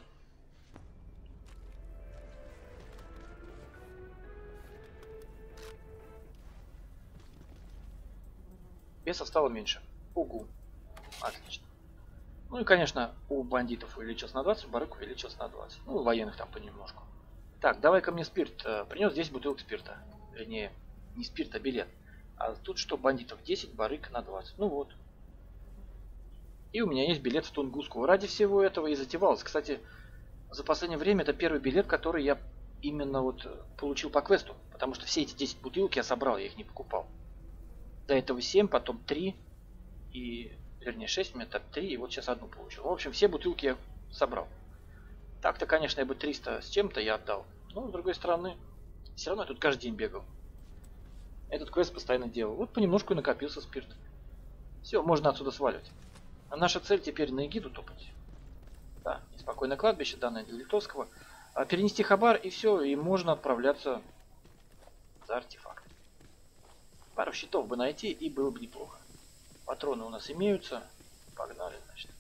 Бесов стало меньше. Угу. Отлично. Ну и, конечно, у бандитов увеличился на двадцать, у барыг увеличился на двадцать. Ну, у военных там понемножку. Так, давай-ка мне спирт. Принес десять бутылок спирта. Вернее, не спирт, а билет. А тут что, бандитов десять, барыг на двадцать. Ну вот. И у меня есть билет в Тунгуску. Ради всего этого и затевалось. Кстати, за последнее время это первый билет, который я именно вот получил по квесту. Потому что все эти десять бутылок я собрал, я их не покупал. До этого семь, потом три. И, вернее, шесть, у меня так три, и вот сейчас одну получил. В общем, все бутылки я собрал. Так-то, конечно, я бы триста с чем-то я отдал. Но, с другой стороны, все равно я тут каждый день бегал. Этот квест постоянно делал. Вот понемножку и накопился спирт. Все, можно отсюда сваливать. А наша цель теперь на Эгиду топать. Да, неспокойное кладбище, данное для Литовского. А перенести хабар, и все, и можно отправляться за артефакт. Пару щитов бы найти, и было бы неплохо. Патроны у нас имеются. Погнали, значит.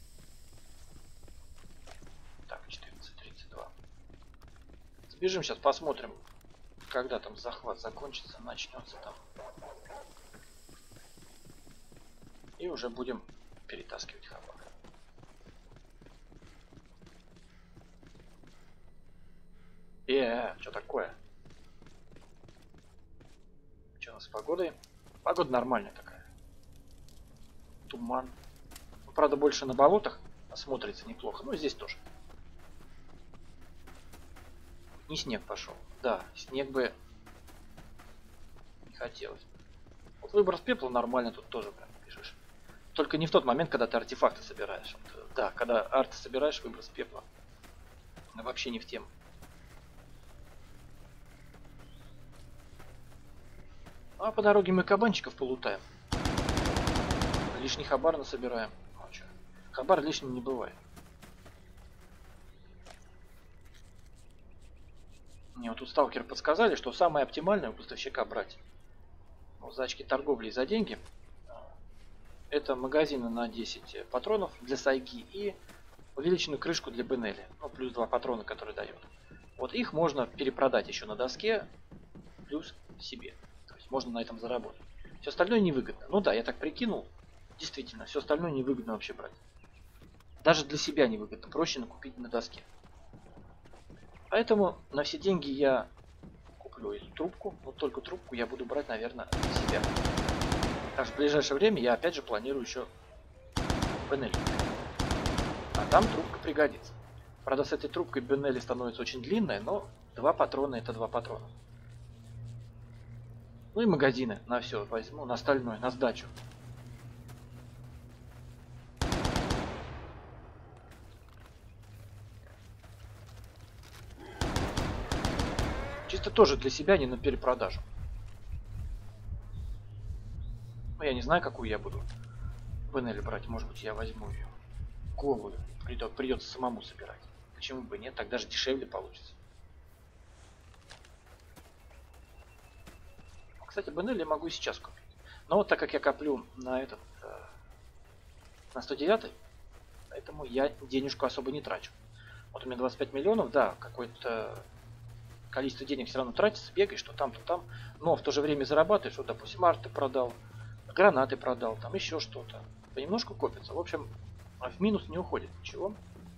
Так, четырнадцать тридцать два. Сбежим сейчас, посмотрим, когда там захват закончится, начнется там. И уже будем перетаскивать хабар. Э, что такое? Что у нас с погодой? Погода нормальная такая. Туман. Ну, правда, больше на болотах смотрится неплохо. Ну, здесь тоже. Не снег пошел. Да, снег бы не хотелось. Вот выброс пепла нормально тут тоже прям пишешь. Только не в тот момент, когда ты артефакты собираешь. Вот, да, когда арты собираешь, выброс пепла. Но вообще не в тему. А по дороге мы кабанчиков полутаем. Лишний хабар насобираем. Ну, а хабар лишним не бывает. Мне вот тут сталкеры подсказали, что самое оптимальное у поставщика брать ну, за очки торговли и за деньги. Это магазины на десять патронов для сайги и увеличенную крышку для Бенелли. Ну, плюс два патрона, которые дает. Вот их можно перепродать еще на доске, плюс себе. То есть можно на этом заработать. Все остальное невыгодно. Ну да, я так прикинул. Действительно, все остальное невыгодно вообще брать. Даже для себя невыгодно. Проще накупить на доске. Поэтому на все деньги я куплю эту трубку. Вот только трубку я буду брать, наверное, для себя. Так что в ближайшее время я опять же планирую еще Бенелли. А там трубка пригодится. Правда, с этой трубкой Бенелли становится очень длинная, но два патрона это два патрона. Ну и магазины на все возьму, на остальное, на сдачу. Чисто тоже для себя, не на перепродажу. Ну, я не знаю, какую я буду Бенелли брать. Может быть, я возьму ее голую. Придется самому собирать. Почему бы нет? Так даже дешевле получится. Кстати, Бенелли я могу и сейчас купить. Но вот так как я коплю на этот, э, на сто девять, поэтому я денежку особо не трачу. Вот у меня двадцать пять миллионов, да, какое-то количество денег все равно тратится, бегаешь, что там, то там. Но в то же время зарабатываешь, вот, допустим, арты продал, гранаты продал, там еще что-то. Понемножку копится. В общем, в минус не уходит ничего.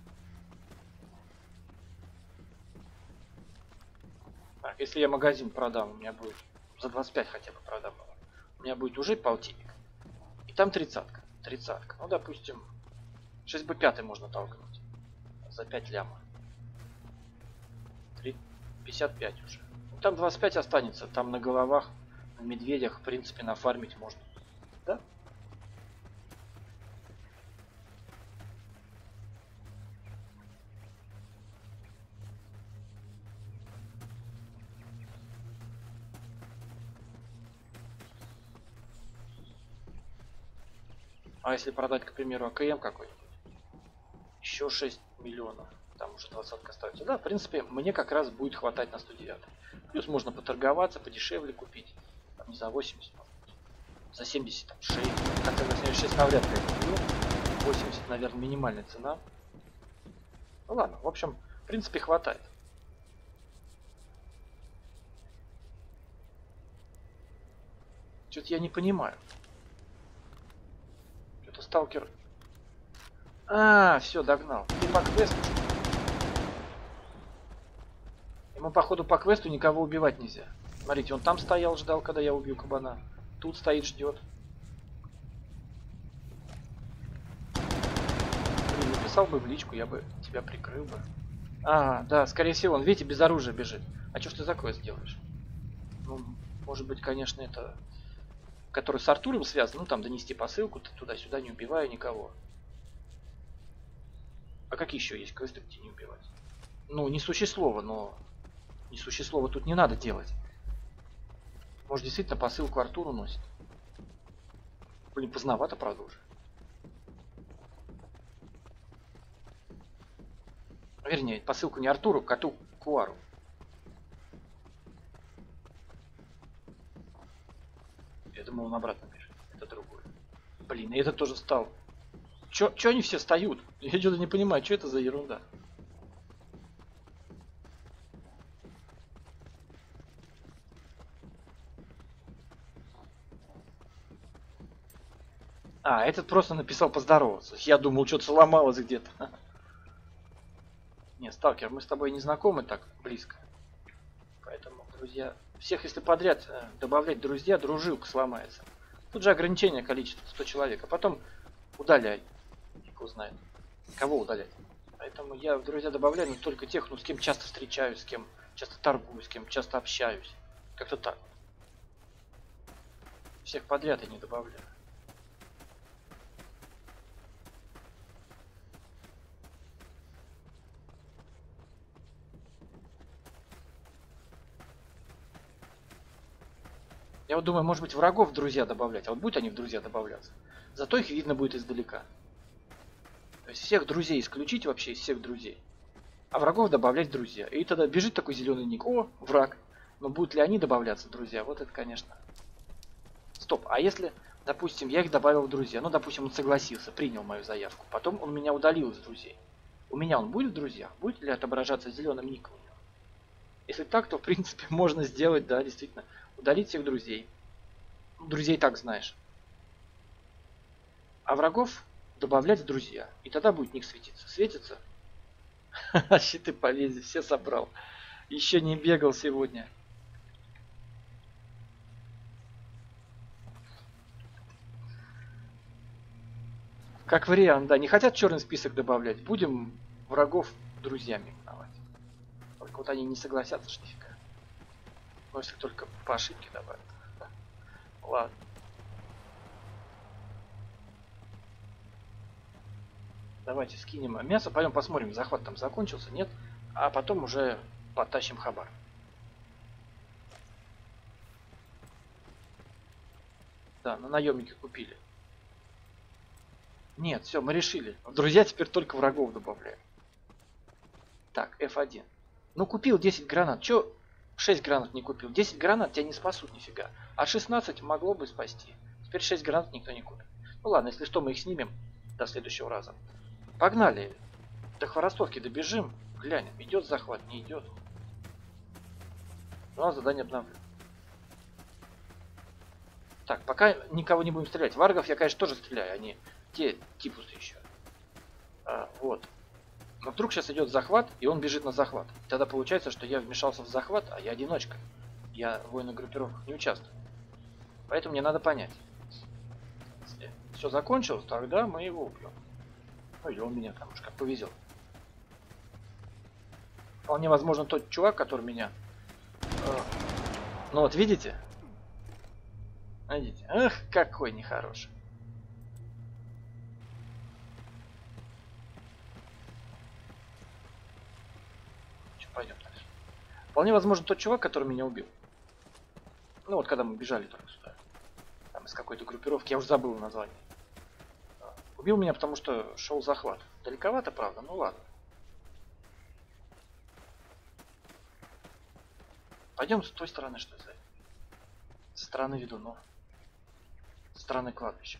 Так, если я магазин продам, у меня будет за двадцать пять хотя бы продам. У меня будет уже полтинник. И там тридцатка. Тридцатка. Ну, допустим, шесть бэ пять можно толкнуть. За пять лямов. пятьдесят пять уже. Ну, там двадцать пять останется. Там на головах, на медведях, в принципе, нафармить можно. Да? А если продать, к примеру, а ка эм какой-нибудь, еще шесть миллионов, там уже двадцатка остается. Да, в принципе, мне как раз будет хватать на сто девять. Плюс можно поторговаться, подешевле купить. Там, не за восемьдесят, за семьдесят шесть. Хотя за семьдесят шесть навряд ли я куплю. восемьдесят, наверное, минимальная цена. Ну ладно, в общем, в принципе, хватает. Что-то я не понимаю. Что-то сталкер... А, все, догнал. Ты по квесту. Ему, походу, по квесту никого убивать нельзя. Смотрите, он там стоял, ждал, когда я убью кабана. Тут стоит, ждет. Блин, написал бы в личку, я бы тебя прикрыл бы. А, да, скорее всего, он, видите, без оружия бежит. А что ж ты за квест делаешь? Ну, может быть, конечно, это... Который с Артуром связан, ну там донести посылку, туда-сюда, не убивая никого. А какие еще есть квесты, где не убивать? Ну, не сущеслово, но... Не сущеслово тут не надо делать. Может, действительно посылку Артуру носит. Блин, поздновато, правда, уже. Вернее, посылку не Артуру, коту Куару. Я думал, он обратно бежит. Это другой. Блин, и этот тоже встал. Чё, чё они все встают? Я что-то не понимаю, что это за ерунда. А, этот просто написал поздороваться. Я думал, что-то сломалось где-то. Не, сталкер, мы с тобой не знакомы так близко. Поэтому, друзья, всех если подряд добавлять друзья, дружилка сломается. Тут же ограничение количества сто человек, а потом удаляй. Кто знает, кого удалять. Поэтому я в друзья добавляю но только тех, ну, с кем часто встречаюсь, с кем часто торгую, с кем часто общаюсь. Как-то так. Всех подряд я не добавляю. Я вот думаю, может быть, врагов в друзья добавлять. А вот будут они в друзья добавляться. Зато их видно будет издалека. То есть всех друзей исключить вообще из всех друзей. А врагов добавлять в друзья. И тогда бежит такой зеленый ник. О, враг. Но будут ли они добавляться в друзья? Вот это, конечно. Стоп. А если, допустим, я их добавил в друзья. Ну, допустим, он согласился, принял мою заявку. Потом он меня удалил из друзей. У меня он будет в друзьях? Будет ли отображаться зеленым ником? Если так, то, в принципе, можно сделать, да, действительно. Удалить всех друзей. Друзей так знаешь. А врагов добавлять в друзья. И тогда будет ник светиться. Светится? Щиты полезли, все собрал. Еще не бегал сегодня. Как вариант, да. Не хотят черный список добавлять. Будем врагов друзьями именовать. Только вот они не согласятся, что нифига. Но если только по ошибке добавят. Ладно. Давайте скинем мясо, пойдем посмотрим, захват там закончился, нет. А потом уже потащим хабар. Да, на наемники купили. Нет, все, мы решили. Друзья теперь только врагов добавляем. Так, эф один. Ну купил десять гранат. Че шесть гранат не купил? десять гранат тебя не спасут нифига. А шестнадцать могло бы спасти. Теперь шесть гранат никто не купит. Ну ладно, если что, мы их снимем до следующего раза. Погнали. До Хворостовки добежим. Глянем, идет захват, не идет. У нас задание обновлено. Так, пока никого не будем стрелять. Варгов я, конечно, тоже стреляю. Они те типусы еще. А, вот. Но вдруг сейчас идет захват, и он бежит на захват. Тогда получается, что я вмешался в захват, а я одиночка. Я в военных группировках не участвую. Поэтому мне надо понять. Если все закончилось, тогда мы его убьем. Ну или он меня там уж как повезет. Вполне возможно тот чувак, который меня... Э, ну вот видите? Видите? Эх, какой нехороший. Пойдем дальше. Вполне возможно тот чувак, который меня убил. Ну вот когда мы бежали только сюда. Там из какой-то группировки, я уже забыл название. Убил меня, потому что шел захват. Далековато, правда, ну ладно. Пойдем с той стороны, что ли? Со стороны ведунов. Со стороны кладбища.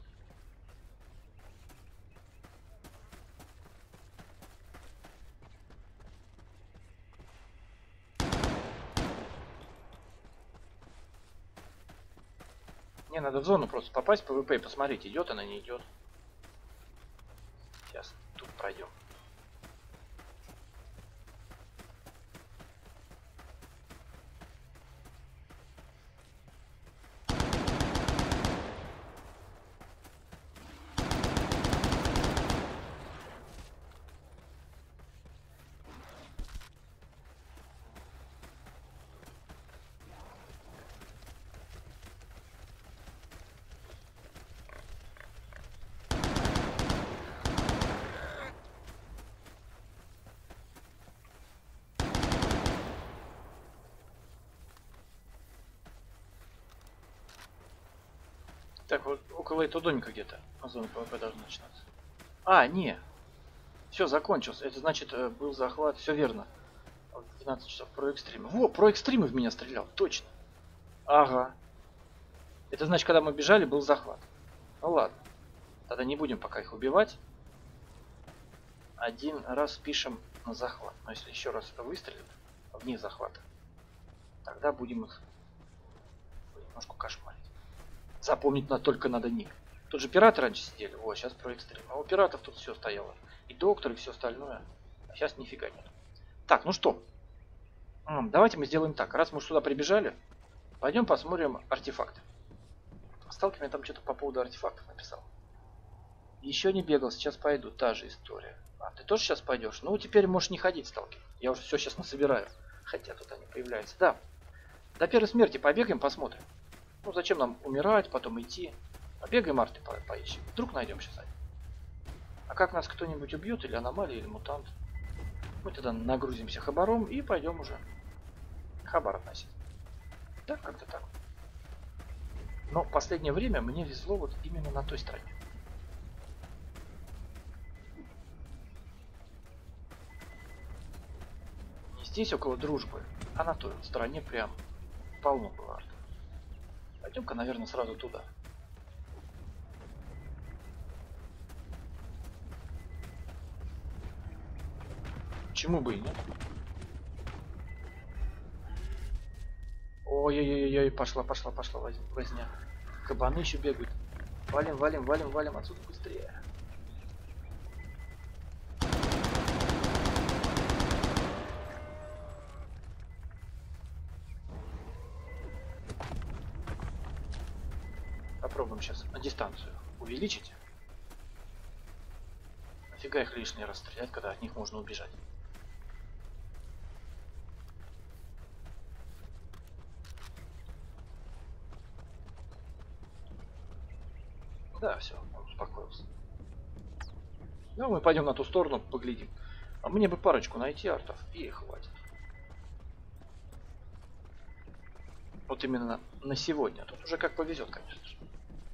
Мне надо в зону просто попасть, пвп, и посмотреть, идет она, не идет. Сейчас тут пройдем. Так, вот около этого домика где-то. А зона ПВП должна начинаться. А, не. Все, закончился. Это значит, был захват. Все верно. двенадцать часов про экстримы. Во, про экстримы в меня стрелял. Точно. Ага. Это значит, когда мы бежали, был захват. Ну ладно. Тогда не будем пока их убивать. Один раз пишем на захват. Но если еще раз выстрелят вне захвата, тогда будем их немножко кошмарить. Запомнить на, только надо ник. Тут же пираты раньше сидели. Вот, сейчас про экстрим. А у пиратов тут все стояло. И доктор, и все остальное. А сейчас нифига нет. Так, ну что? Давайте мы сделаем так. Раз мы сюда прибежали, пойдем посмотрим артефакты. Сталкер мне там что-то по поводу артефактов написал. Еще не бегал, сейчас пойду. Та же история. А, ты тоже сейчас пойдешь? Ну, теперь можешь не ходить, сталкер. Я уже все сейчас насобираю. Хотя тут они появляются. Да. До первой смерти побегаем, посмотрим. Ну, зачем нам умирать, потом идти. Побегаем, арты по поищем. Вдруг найдем сейчас один. А как нас кто-нибудь убьет, или аномалия, или мутант, мы тогда нагрузимся хабаром и пойдем уже хабар относить. Да, как-то так. Но в последнее время мне везло вот именно на той стороне. Не здесь около дружбы, а на той стороне прям полно было арт. Пойдем-ка, наверное, сразу туда. Почему бы и нет? Ой-ой-ой-ой, пошла, пошла, пошла возня. Кабаны еще бегают. Валим, валим, валим, валим отсюда быстрее. Попробуем сейчас на дистанцию увеличить. Нафига их лишний раз стрелять, когда от них можно убежать. Да, все, он успокоился. Ну, мы пойдем на ту сторону, поглядим. А мне бы парочку найти артов, и хватит. Вот именно на сегодня. Тут уже как повезет, конечно же.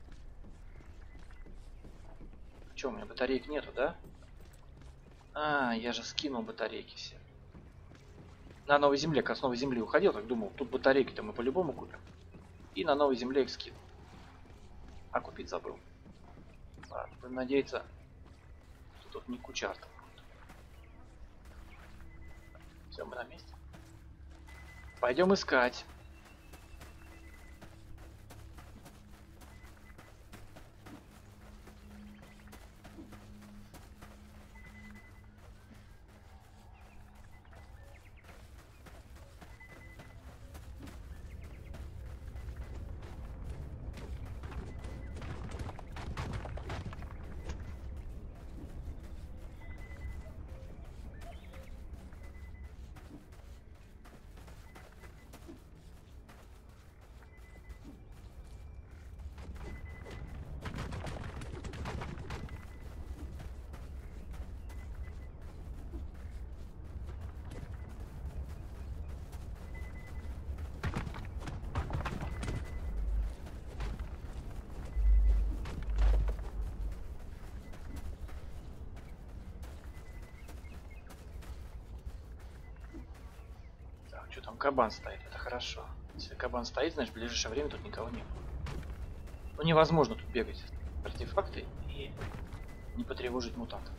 Че, у меня батареек нету, да? А, я же скинул батарейки все. На новой земле, как с новой земли уходил, так думал, тут батарейки-то мы по-любому купим. И на новой земле их скинул. А купить забыл. Ладно, будем надеяться, что тут не куча артов. Все, мы на месте. Пойдем искать. Что там, кабан стоит, это хорошо. Если кабан стоит, значит в ближайшее время тут никого нет. Ну невозможно тут бегать артефакты и не потревожить мутантов.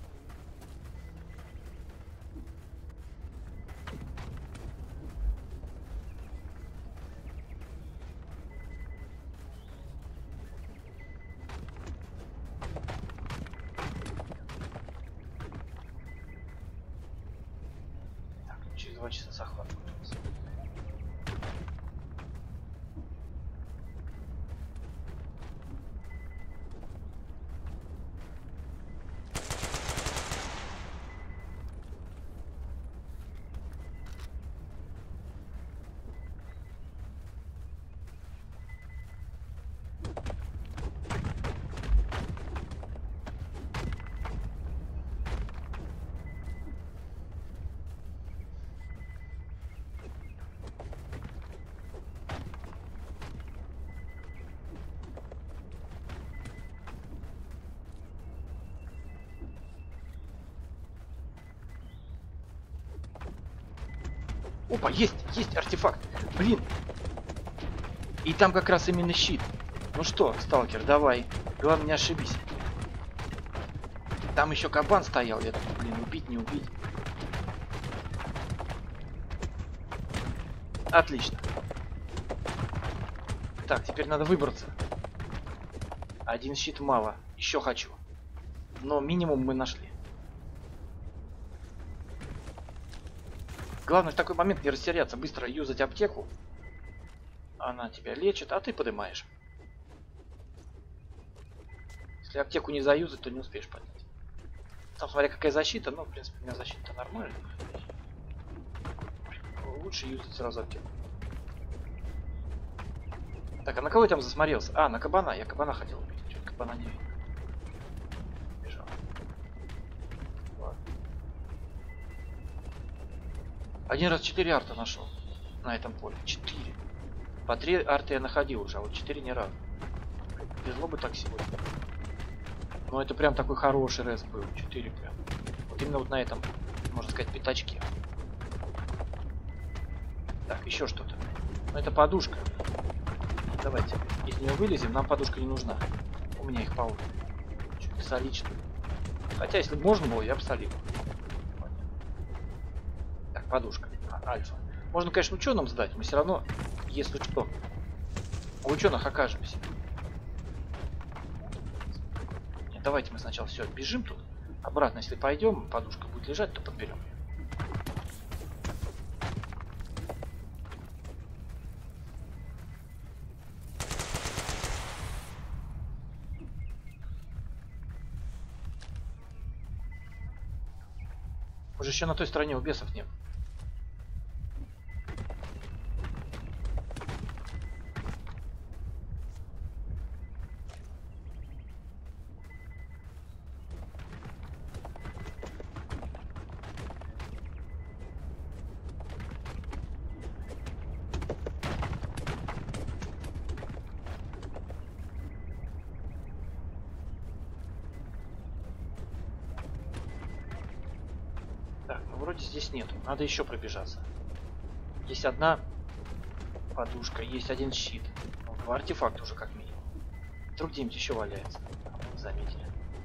Так, ну, через два часа захват. Опа, есть, есть артефакт. Блин. И там как раз именно щит. Ну что, сталкер, давай. Главное, не ошибись. Там еще кабан стоял. Я думаю, блин, убить, не убить. Отлично. Так, теперь надо выбраться. Один щит мало. Еще хочу. Но минимум мы нашли. Главное в такой момент не растеряться. Быстро юзать аптеку. Она тебя лечит, а ты поднимаешь. Если аптеку не заюзать, то не успеешь поднять. Там смотря какая защита, ну, в принципе, у меня защита нормальная. Лучше юзать сразу аптеку. Так, а на кого я там засмотрелся? А, на кабана. Я кабана хотел убить. Чуть кабана не видно. Бежал. Ладно. Один раз четыре арта нашел. На этом поле. Четыре. По три арты я находил уже, а вот четыре не раз. Везло бы так сегодня. Но это прям такой хороший рез был. четыре прям. Вот именно вот на этом, можно сказать, пятачке. Так, еще что-то. Ну, это подушка. Давайте из нее вылезем. Нам подушка не нужна. У меня их полно. Чуть солично. Хотя, если бы можно было, я бы солил. Так, подушка. А, альфа. Можно, конечно, ученым сдать. Мы все равно, если что, у ученых окажемся. Нет, давайте мы сначала все бежим тут. Обратно, если пойдем, подушка будет лежать, то подберем. Уже еще на той стороне у бесов нет. Так, ну вроде здесь нету. Надо еще пробежаться. Есть одна подушка, есть один щит. Ну, два артефакта уже как минимум. Вдруг где-нибудь еще валяется. Заметили.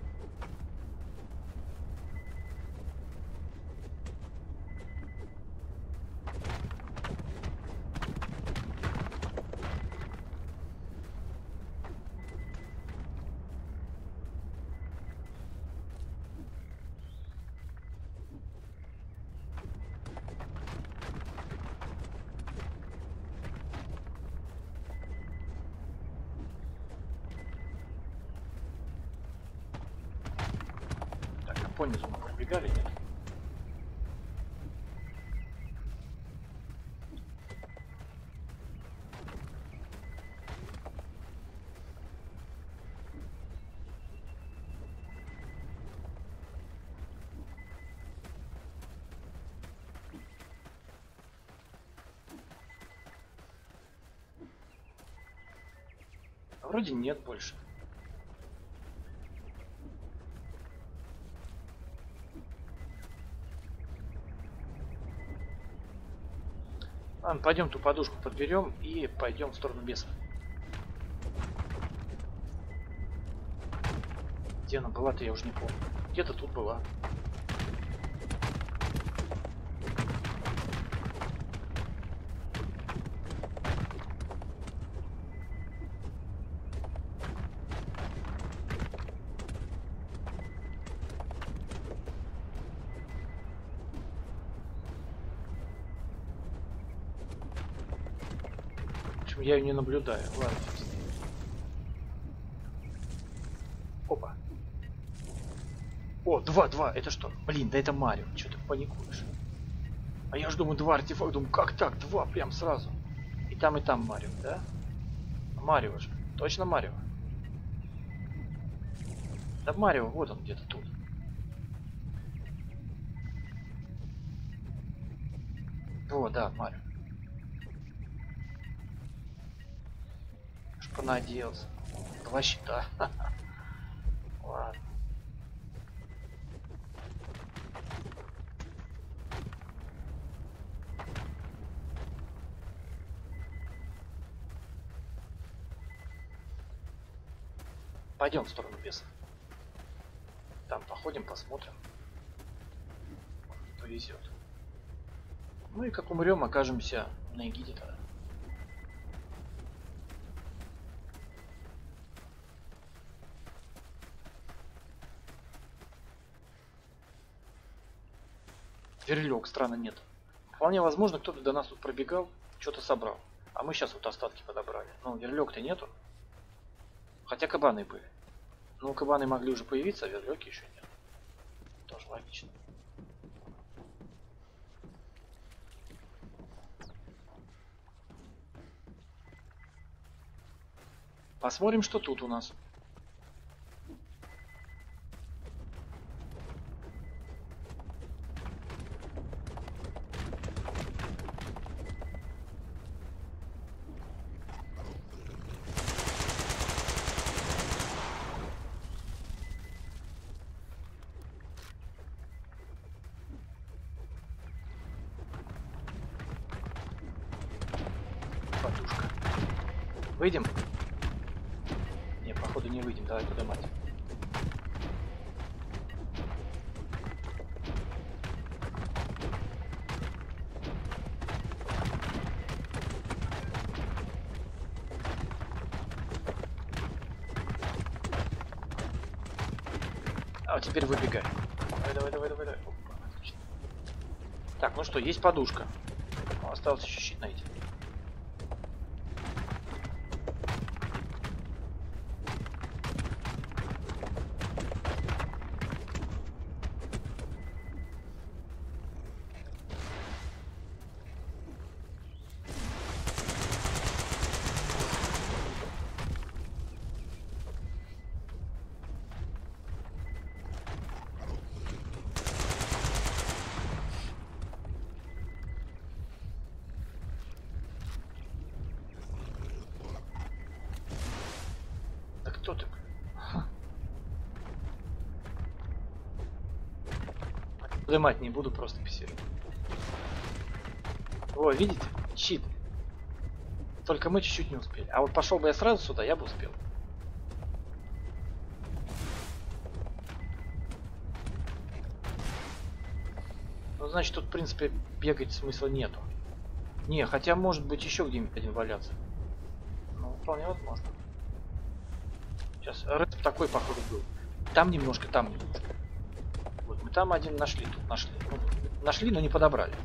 По низу мы пробегали, нет? Вроде нет больше. Ладно, пойдем ту подушку подберем и пойдем в сторону бесов. Где она была-то, я уже не помню. Где-то тут была. Я ее не наблюдаю. Ладно. Опа. О, два, два. Это что? Блин, да это Марио. Че ты паникуешь? А я ж думаю, два артефакта. Думаю, как так? Два прям сразу. И там, и там Марио, да? Марио же. Точно Марио. Да Марио, вот он где-то тут. О, да, Марио. Понадеялся. Два щита. Ладно. Пойдем в сторону беса. Там походим, посмотрим. Повезет. Ну и как умрем, окажемся на эгиде тогда. Верлёк, странно, нет. Вполне возможно, кто-то до нас тут пробегал, что-то собрал. А мы сейчас вот остатки подобрали. Ну, верлёк-то нету. Хотя кабаны были. Ну, кабаны могли уже появиться, а верлёки еще нет. Тоже логично. Посмотрим, что тут у нас. Подушка. Выйдем? Не, походу не выйдем. Давай поднимать. А, теперь выбегай. Давай, давай, давай, давай, давай. Опа, отлично. Так, ну что, есть подушка. Осталось еще щит найти. Да кто ты? Поднимать не буду, просто писать. О, видите? Щит. Только мы чуть-чуть не успели. А вот пошел бы я сразу сюда, я бы успел. Ну, значит, тут, в принципе, бегать смысла нету. Не, хотя, может быть, еще где-нибудь один валяться. Ну, вполне возможно. Сейчас, рэп такой, походу, был. Там немножко, там немножко. Вот, мы там один нашли, тут нашли. Ну, нашли, но не подобрали.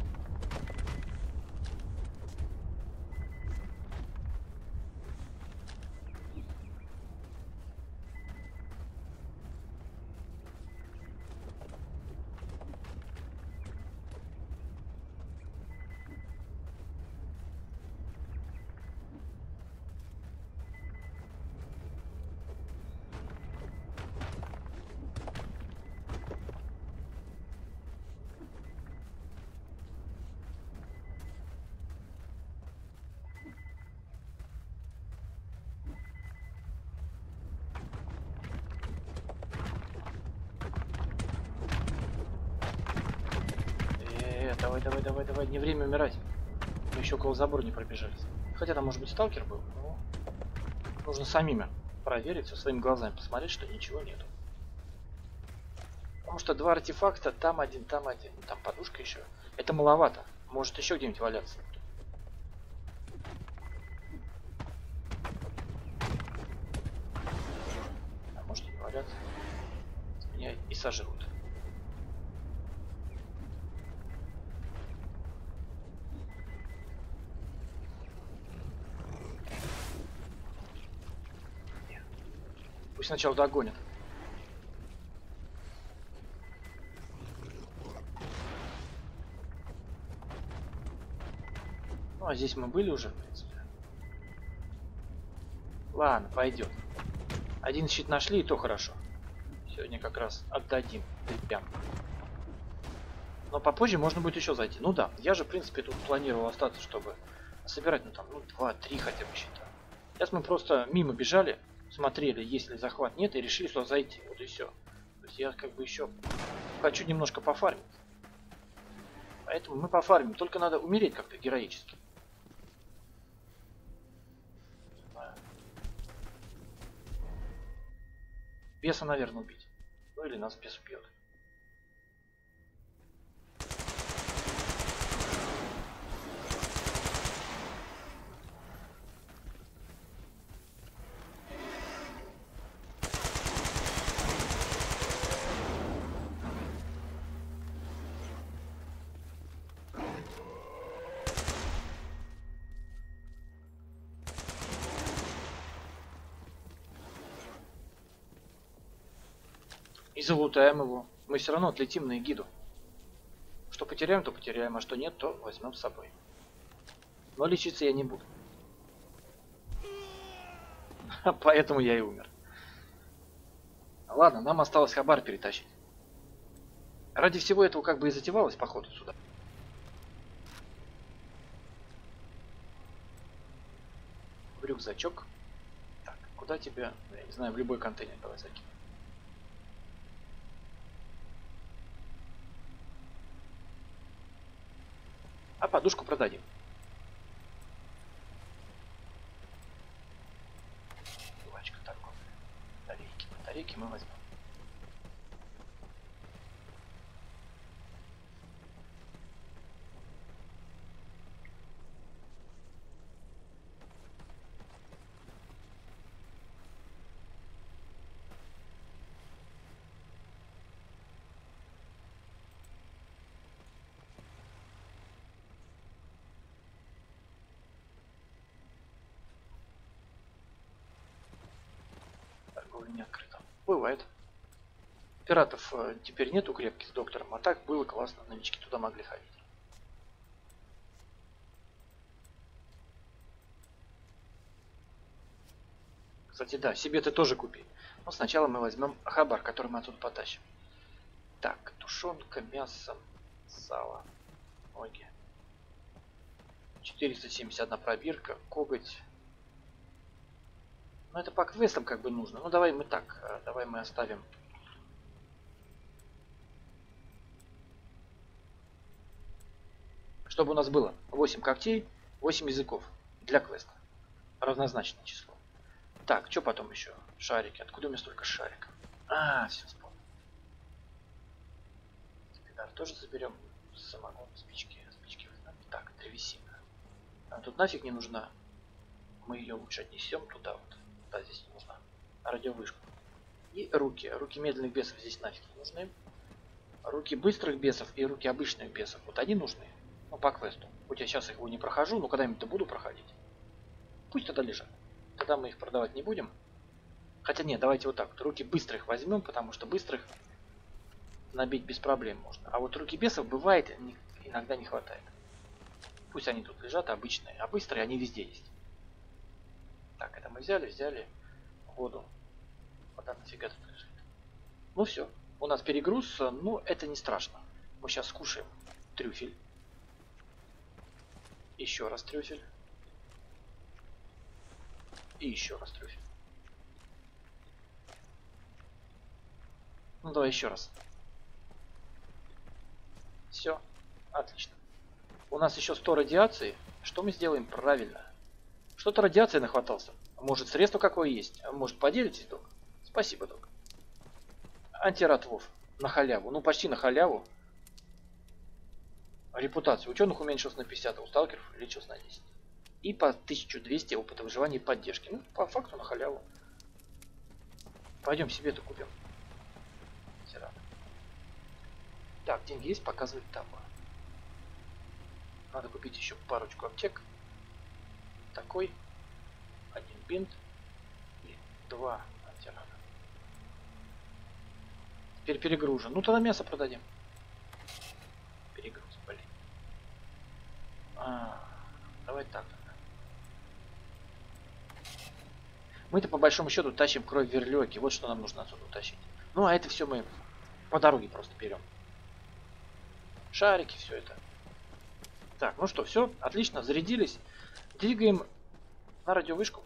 Давай, давай, давай, давай, не время умирать. Мы еще около забора не пробежались. Хотя там, может быть, сталкер был, но нужно самим проверить, со своими глазами посмотреть, что ничего нету. Потому что два артефакта, там один, там один, там подушка еще. Это маловато. Может еще где-нибудь валяться. А может и не валяться. Меня и сожрут. Пусть сначала догонят. Ну, а здесь мы были уже, в принципе. Ладно, пойдет. Один щит нашли, и то хорошо. Сегодня как раз отдадим ребям. Но попозже можно будет еще зайти. Ну да, я же, в принципе, тут планировал остаться, чтобы собирать, ну там, ну, два-три хотя бы щита. Сейчас мы просто мимо бежали. Смотрели, есть ли захват, нет, и решили сюда зайти. Вот и все. То есть я как бы еще хочу немножко пофармить. Поэтому мы пофармим. Только надо умереть как-то героически. Беса, наверное, убить. Ну или нас бес убьет. И залутаем его. Мы все равно отлетим на эгиду. Что потеряем, то потеряем, а что нет, то возьмем с собой. Но лечиться я не буду. Поэтому я и умер. Ладно, нам осталось хабар перетащить. Ради всего этого как бы и затевалось походу сюда. В рюкзачок. Так, куда тебя? Я не знаю, в любой контейнер давай закинем. А подушку продадим. Лачка торговая. Батарейки, батарейки мы возьмем. Не открыто. Бывает. Пиратов э, теперь нету крепких с доктором, а так было классно, новички туда могли ходить. Кстати, да, себе ты тоже купи. Но сначала мы возьмем хабар, который мы отсюда потащим. Так, тушенка, мясо, сало, ноги. четыреста семьдесят одна пробирка, коготь. Ну это по квестам как бы нужно. Ну давай мы так, давай мы оставим. Чтобы у нас было восемь когтей, восемь языков для квеста. Равнозначное число. Так, что потом еще? Шарики. Откуда у меня столько шариков? А, все, вспомнил. Спидар тоже заберем. Самогон, спички. Спички возьмем. Так, древесина. А тут нафиг не нужна. Мы ее лучше отнесем туда вот. Да, здесь не нужна. Радиовышку. И руки. Руки медленных бесов здесь нафиг не нужны. Руки быстрых бесов и руки обычных бесов. Вот они нужны. Ну, по квесту. Хоть я сейчас его не прохожу, но когда-нибудь-то буду проходить. Пусть тогда лежат. Тогда мы их продавать не будем. Хотя нет, давайте вот так вот. Руки быстрых возьмем, потому что быстрых набить без проблем можно. А вот руки бесов бывает иногда не хватает. Пусть они тут лежат, обычные. А быстрые они везде есть. Так, это мы взяли, взяли воду. Вода нафига тут лежит. Ну все, у нас перегруз, но это не страшно. Мы сейчас скушаем трюфель. Еще раз трюфель. И еще раз трюфель. Ну давай еще раз. Все, отлично. У нас еще сто радиации. Что мы сделаем правильно? Что-то радиации нахватался. Может, средство какое есть? Может, поделитесь, док? Спасибо, док. Антирад Вов. На халяву. Ну, почти на халяву. Репутация ученых уменьшилась на пятьдесят, а у сталкеров увеличилась на десять. И по тысяча двести опыта выживания и поддержки. Ну, по факту на халяву. Пойдем себе-то купим. Антирад. Так, деньги есть, показывает там. Надо купить еще парочку аптек. Такой. Один бинт. И два антирада. Теперь перегружен. Ну тогда мясо продадим. Перегруз, блин. А, давай так. Мы-то по большому счету тащим кровь верлеки. Вот что нам нужно отсюда утащить. Ну а это все мы по дороге просто берем. Шарики, все это. Так, ну что, все, отлично, зарядились. Двигаем на радиовышку.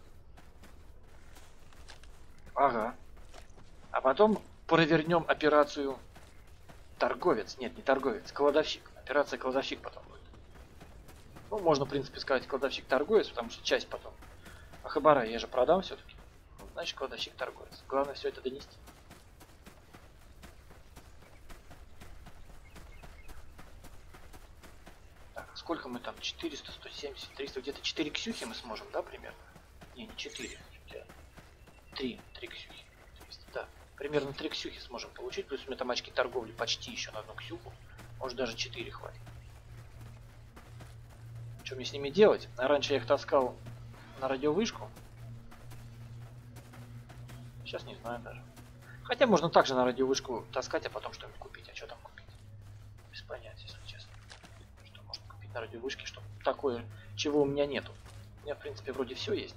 Ага. А потом провернем операцию торговец. Нет, не торговец, кладовщик. Операция кладовщик потом будет. Ну, можно, в принципе, сказать кладовщик-торговец, потому что часть потом. А хабара я же продам все-таки. Значит, кладовщик-торговец. Главное все это донести. Сколько мы там? четыреста, сто семьдесят, триста, где-то четыре ксюхи мы сможем, да, примерно? Не, не четыре. три, три ксюхи. триста, да. Примерно три ксюхи сможем получить, плюс у меня там очки торговли почти еще на одну ксюху. Может даже четыре хватит. Что мне с ними делать? А раньше я их таскал на радиовышку. Сейчас не знаю даже. Хотя можно также на радиовышку таскать, а потом что-нибудь купить. А что там купить? Без понятия, если честно. Что можно купить на радиовышке, что такое, чего у меня нету. У меня, в принципе, вроде все есть.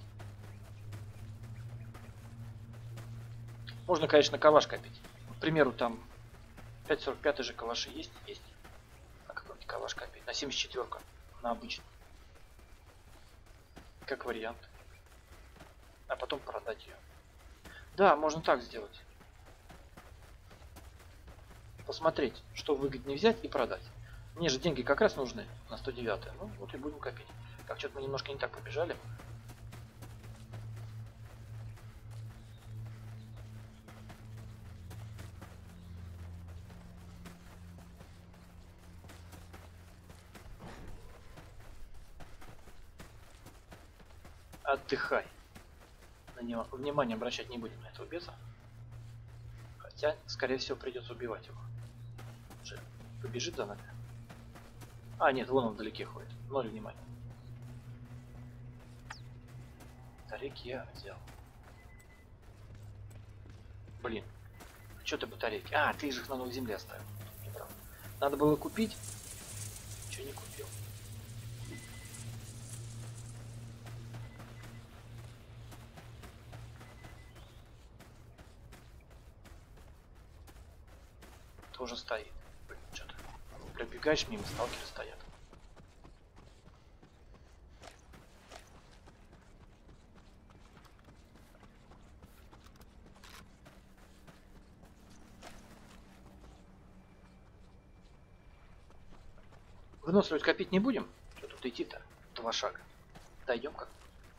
Можно, конечно, калаш копить. К примеру, там пять сорок пять же калаши есть? Есть. На какой-нибудь калаш копить. На семьдесят четыре, на обычный. Как вариант. А потом продать ее. Да, можно так сделать. Посмотреть, что выгоднее взять и продать. Мне же деньги как раз нужны на сто девять. Ну, вот и будем копить. Как что-то мы немножко не так побежали. Отдыхай. На него внимание обращать не будем, на этого беса. Хотя, скорее всего, придется убивать его. Уже побежит за нами. А, нет, вон он вдалеке ходит. Ноль внимания. Батарейки я взял. Блин. Что ты батарейки? А, ты же их на новой земле оставил. Неправда. Надо было купить. Что не купил? Тоже стоит. Блин, что-то. Пробегаешь мимо, сталкеры стоят. Выносливость копить не будем? Что тут идти-то? Два шага. Дойдем как?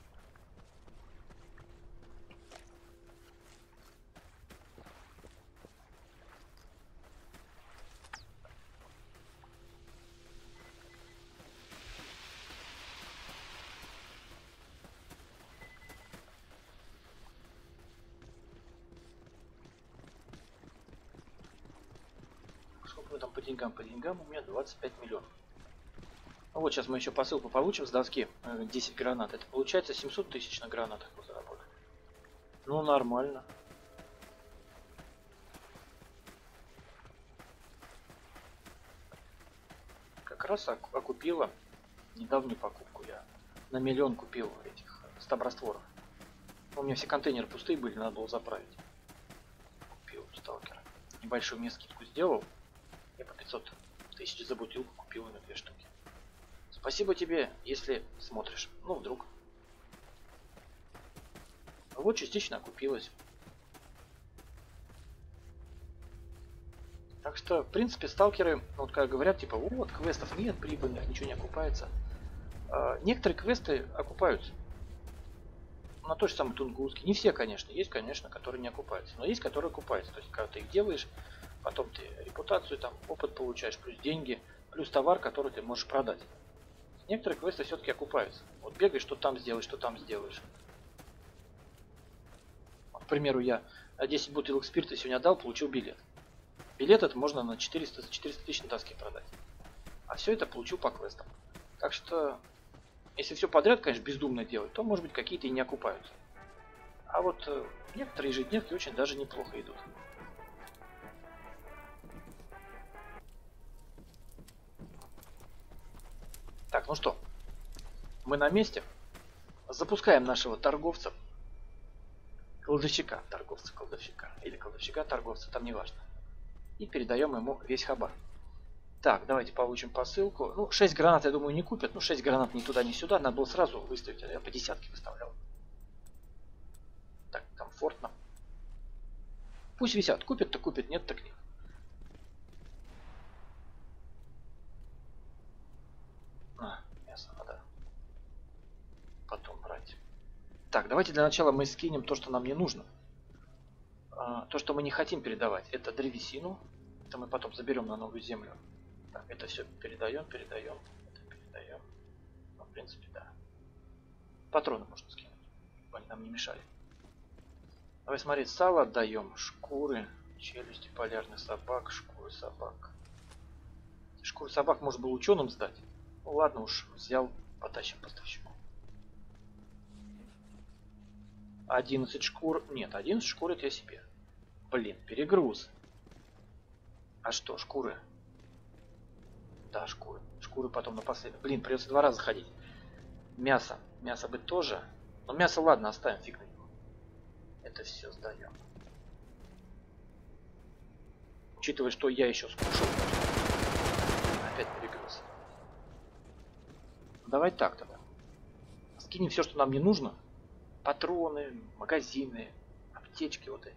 Сколько мы там по деньгам? По деньгам у меня двадцать пять миллионов. Ну вот сейчас мы еще посылку получим с доски. десять гранат. Это получается семьсот тысяч на гранатах мы заработали. Ну нормально. Как раз окупила недавнюю покупку. Я на миллион купил этих стабрастворов. У меня все контейнеры пустые были, надо было заправить. Купил сталкера. Небольшую мне скидку сделал. Я по пятьсот тысяч за бутылку купил на две штуки. Спасибо тебе, если смотришь. Ну, вдруг. Вот частично окупилось. Так что, в принципе, сталкеры, вот как говорят, типа, вот, квестов нет, прибыльных, ничего не окупается. А, некоторые квесты окупаются. На той же самой Тунгуске. Не все, конечно. Есть, конечно, которые не окупаются. Но есть, которые окупаются. То есть, когда ты их делаешь, потом ты репутацию, там, опыт получаешь, плюс деньги, плюс товар, который ты можешь продать. Некоторые квесты все-таки окупаются. Вот бегаешь, что там сделаешь, что там сделаешь. Вот, к примеру, я десять бутылок спирта сегодня отдал, получил билет. Билет это можно на четыреста тысяч на доске продать. А все это получил по квестам. Так что, если все подряд, конечно, бездумно делать, то, может быть, какие-то и не окупаются. А вот э, некоторые ежедневки очень даже неплохо идут. Так, ну что, мы на месте. Запускаем нашего торговца. Кладовщика, торговца, кладовщика. Или кладовщика, торговца, там не важно. И передаем ему весь хабар. Так, давайте получим посылку. Ну, шесть гранат, я думаю, не купят. Ну, шесть гранат ни туда, ни сюда. Надо было сразу выставить. Я по десятке выставлял. Так, комфортно. Пусть висят. Купят-то купят, нет так нет. А, мясо надо потом брать. Так, давайте для начала мы скинем то, что нам не нужно. А, то, что мы не хотим передавать, это древесину. Это мы потом заберем на новую землю. Так, это все передаем, передаем. Это передаем. принципе, да. Патроны можно скинуть, чтобы они нам не мешали. Давай смотреть, сало отдаем, шкуры, челюсти полярных собак, шкуры собак. Шкуры собак можно было ученым сдать. Ну ладно уж, взял, потащим поставщику. одиннадцать шкур. Нет, одиннадцать шкур это я себе. Блин, перегруз. А что, шкуры? Да, шкуры. Шкуры потом напоследок. Блин, придется два раза ходить. Мясо. Мясо бы тоже. Но мясо ладно, оставим, фиг на него. Это все сдаем. Учитывая, что я еще скушал. Опять перегруз. Давай так тогда. Скинем все, что нам не нужно. Патроны, магазины, аптечки вот эти.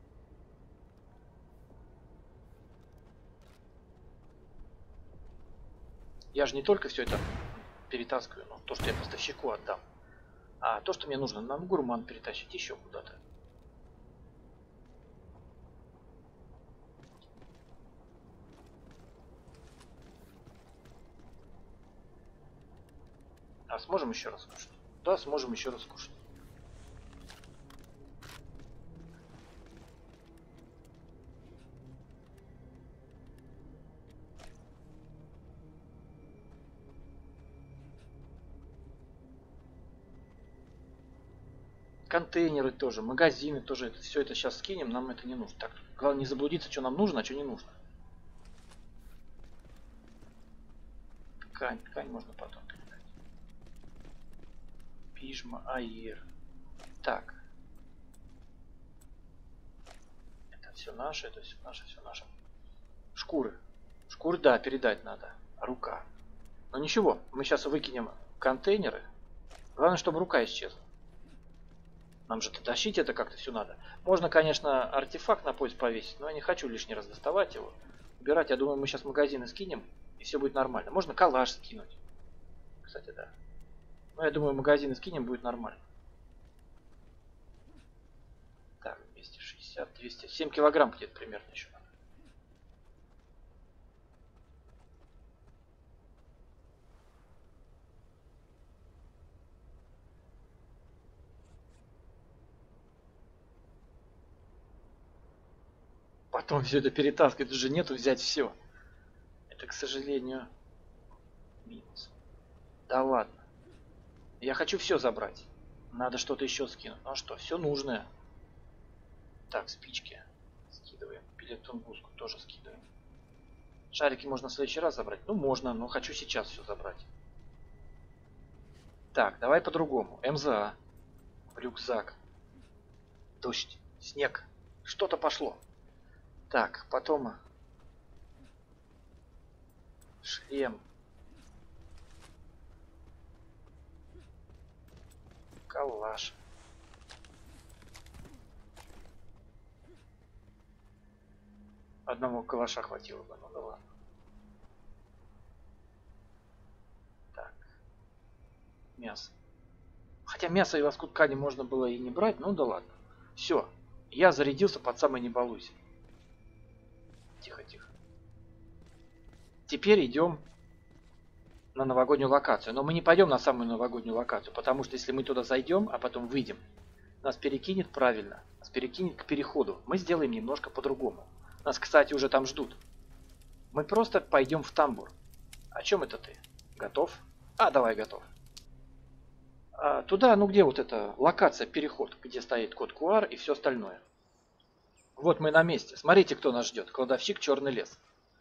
Я же не только все это перетаскиваю, но то, что я поставщику отдам. А то, что мне нужно, нам гурман перетащить еще куда-то. А сможем еще раз кушать? Да, сможем еще раз кушать. Контейнеры тоже, магазины тоже. Это, все это сейчас скинем, нам это не нужно. Так, главное не заблудиться, что нам нужно, а что не нужно. Ткань, ткань можно потом передать. Пижма, аир. Так. Это все наше, это все наше, все наше. Шкуры. Шкуры, да, передать надо. Рука. Но ничего, мы сейчас выкинем контейнеры. Главное, чтобы рука исчезла. Нам же дотащить это как-то все надо. Можно, конечно, артефакт на пояс повесить, но я не хочу лишний раз доставать его. Убирать, я думаю, мы сейчас магазины скинем, и все будет нормально. Можно калаш скинуть. Кстати, да. Но я думаю, магазины скинем, будет нормально. Так, двести шестьдесят, двести, семь килограмм где-то примерно еще надо. Потом все это перетаскивать уже нету, взять все. Это, к сожалению, минус. Да ладно. Я хочу все забрать. Надо что-то еще скинуть. Ну а что, все нужное. Так, спички. Скидываем. Пилетунгуску тоже скидываем. Шарики можно в следующий раз забрать. Ну можно, но хочу сейчас все забрать. Так, давай по-другому. МЗА. Рюкзак. Дождь. Снег. Что-то пошло. Так, потом шлем. Калаш. Одного калаша хватило бы, ну да ладно. Так. Мясо. Хотя мясо и лоскут ткани можно было и не брать, ну да ладно. Все. Я зарядился под самый не балуйся. Тихо, тихо. Теперь идем на новогоднюю локацию. Но мы не пойдем на самую новогоднюю локацию, потому что если мы туда зайдем, а потом выйдем, нас перекинет правильно. Нас перекинет к переходу. Мы сделаем немножко по-другому. Нас, кстати, уже там ждут. Мы просто пойдем в тамбур. О чем это ты? Готов? А, давай, готов. А, туда, ну где вот эта локация, переход, где стоит код ку ар и все остальное. Вот мы на месте. Смотрите, кто нас ждет. Кладовщик Черный лес.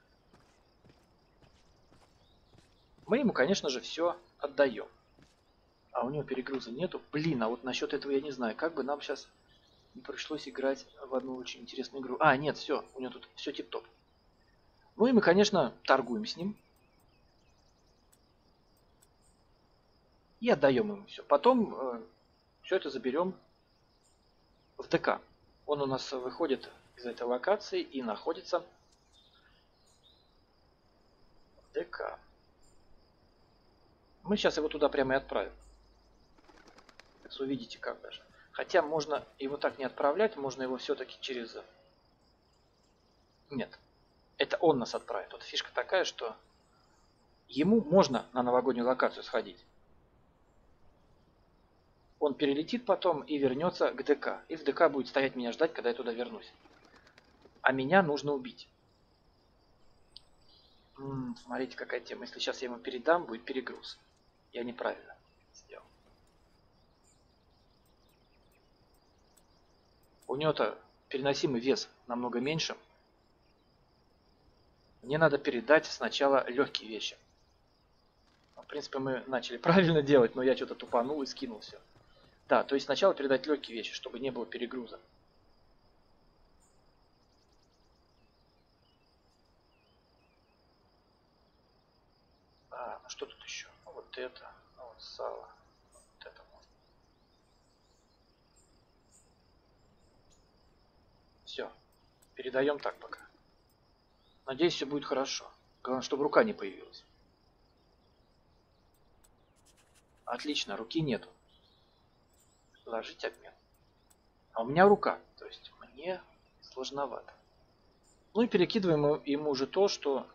Мы ему, конечно же, все отдаем. А у него перегруза нету. Блин, а вот насчет этого я не знаю. Как бы нам сейчас не пришлось играть в одну очень интересную игру. А, нет, все. У него тут все тип-топ. Ну и мы, конечно, торгуем с ним. И отдаем ему все. Потом э, все это заберем в ДК. Он у нас выходит из этой локации и находится в ДК. Мы сейчас его туда прямо и отправим. Увидите как даже. Хотя можно его так не отправлять, можно его все-таки через... Нет, это он нас отправит. Вот фишка такая, что ему можно на новогоднюю локацию сходить. Он перелетит потом и вернется к ДК. И в ДК будет стоять меня ждать, когда я туда вернусь. А меня нужно убить. М-м, смотрите, какая тема. Если сейчас я ему передам, будет перегруз. Я неправильно сделал. У него-то переносимый вес намного меньше. Мне надо передать сначала легкие вещи. В принципе, мы начали правильно делать, но я что-то тупанул и скинул все. Да, то есть сначала передать легкие вещи, чтобы не было перегруза. А, ну что тут еще? Ну, вот это, ну, вот сало. Вот это вот. Все. Передаем так пока. Надеюсь, все будет хорошо. Главное, чтобы рука не появилась. Отлично, руки нету. Положить обмен. А у меня рука. То есть мне сложновато. Ну и перекидываем ему уже то, что...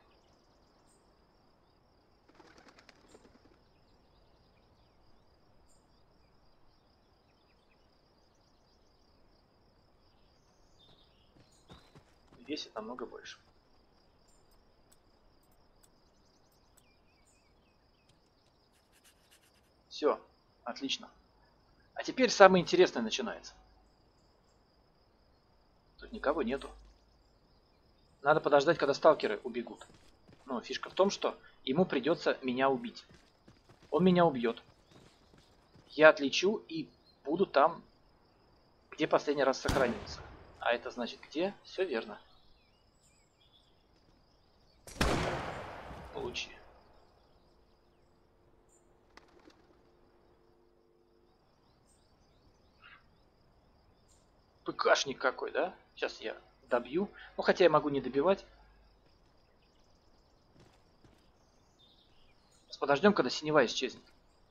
весит намного больше. Все, отлично. А теперь самое интересное начинается. Тут никого нету. Надо подождать, когда сталкеры убегут. Но фишка в том, что ему придется меня убить. Он меня убьет. Я отлечу и буду там, где последний раз сохранился. А это значит где? Все верно. Получи. ПКшник какой, да? Сейчас я добью. Ну, хотя я могу не добивать. Сейчас подождем, когда синева исчезнет.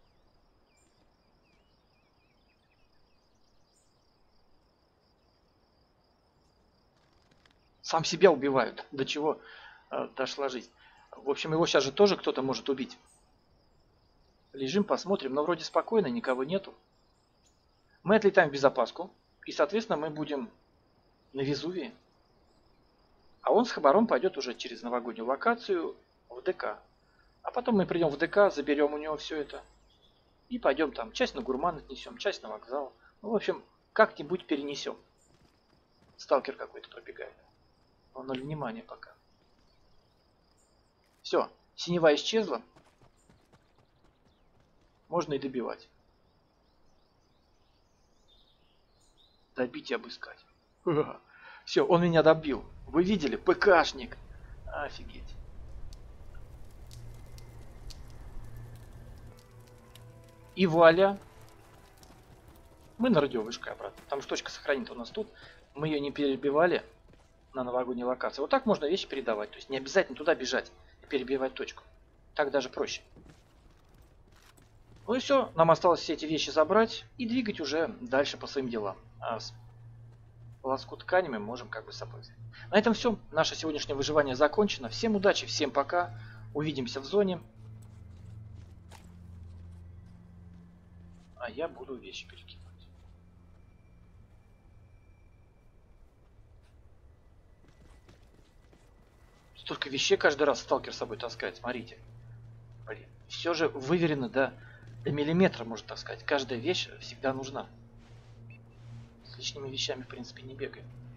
Сам себя убивают. До чего э, дошла жизнь. В общем, его сейчас же тоже кто-то может убить. Лежим, посмотрим. Но вроде спокойно, никого нету. Мы отлетаем в безопаску. И, соответственно, мы будем на Везувии. А он с Хабаром пойдет уже через новогоднюю локацию в ДК. А потом мы придем в ДК, заберем у него все это. И пойдем там. Часть на гурман отнесем, часть на вокзал. Ну, в общем, как-нибудь перенесем. Сталкер какой-то пробегает. Он ноль внимания пока. Все, синева исчезла. Можно и добивать. Добить и обыскать. Все, он меня добил. Вы видели? ПКшник. Офигеть. И вуаля. Мы на радиовышке обратно. Там же точка сохранит у нас тут. Мы ее не перебивали на новогодней локации. Вот так можно вещи передавать. То есть не обязательно туда бежать и перебивать точку. Так даже проще. Ну и все. Нам осталось все эти вещи забрать и двигать уже дальше по своим делам. А с полоску ткани мы можем как бы с собой взять. На этом все. Наше сегодняшнее выживание закончено. Всем удачи, всем пока. Увидимся в зоне. А я буду вещи перекидывать. Столько вещей каждый раз сталкер с собой таскает. Смотрите. Блин. Все же выверено до, до миллиметра, можно так сказать. Каждая вещь всегда нужна. С лишними вещами, в принципе, не бегаем.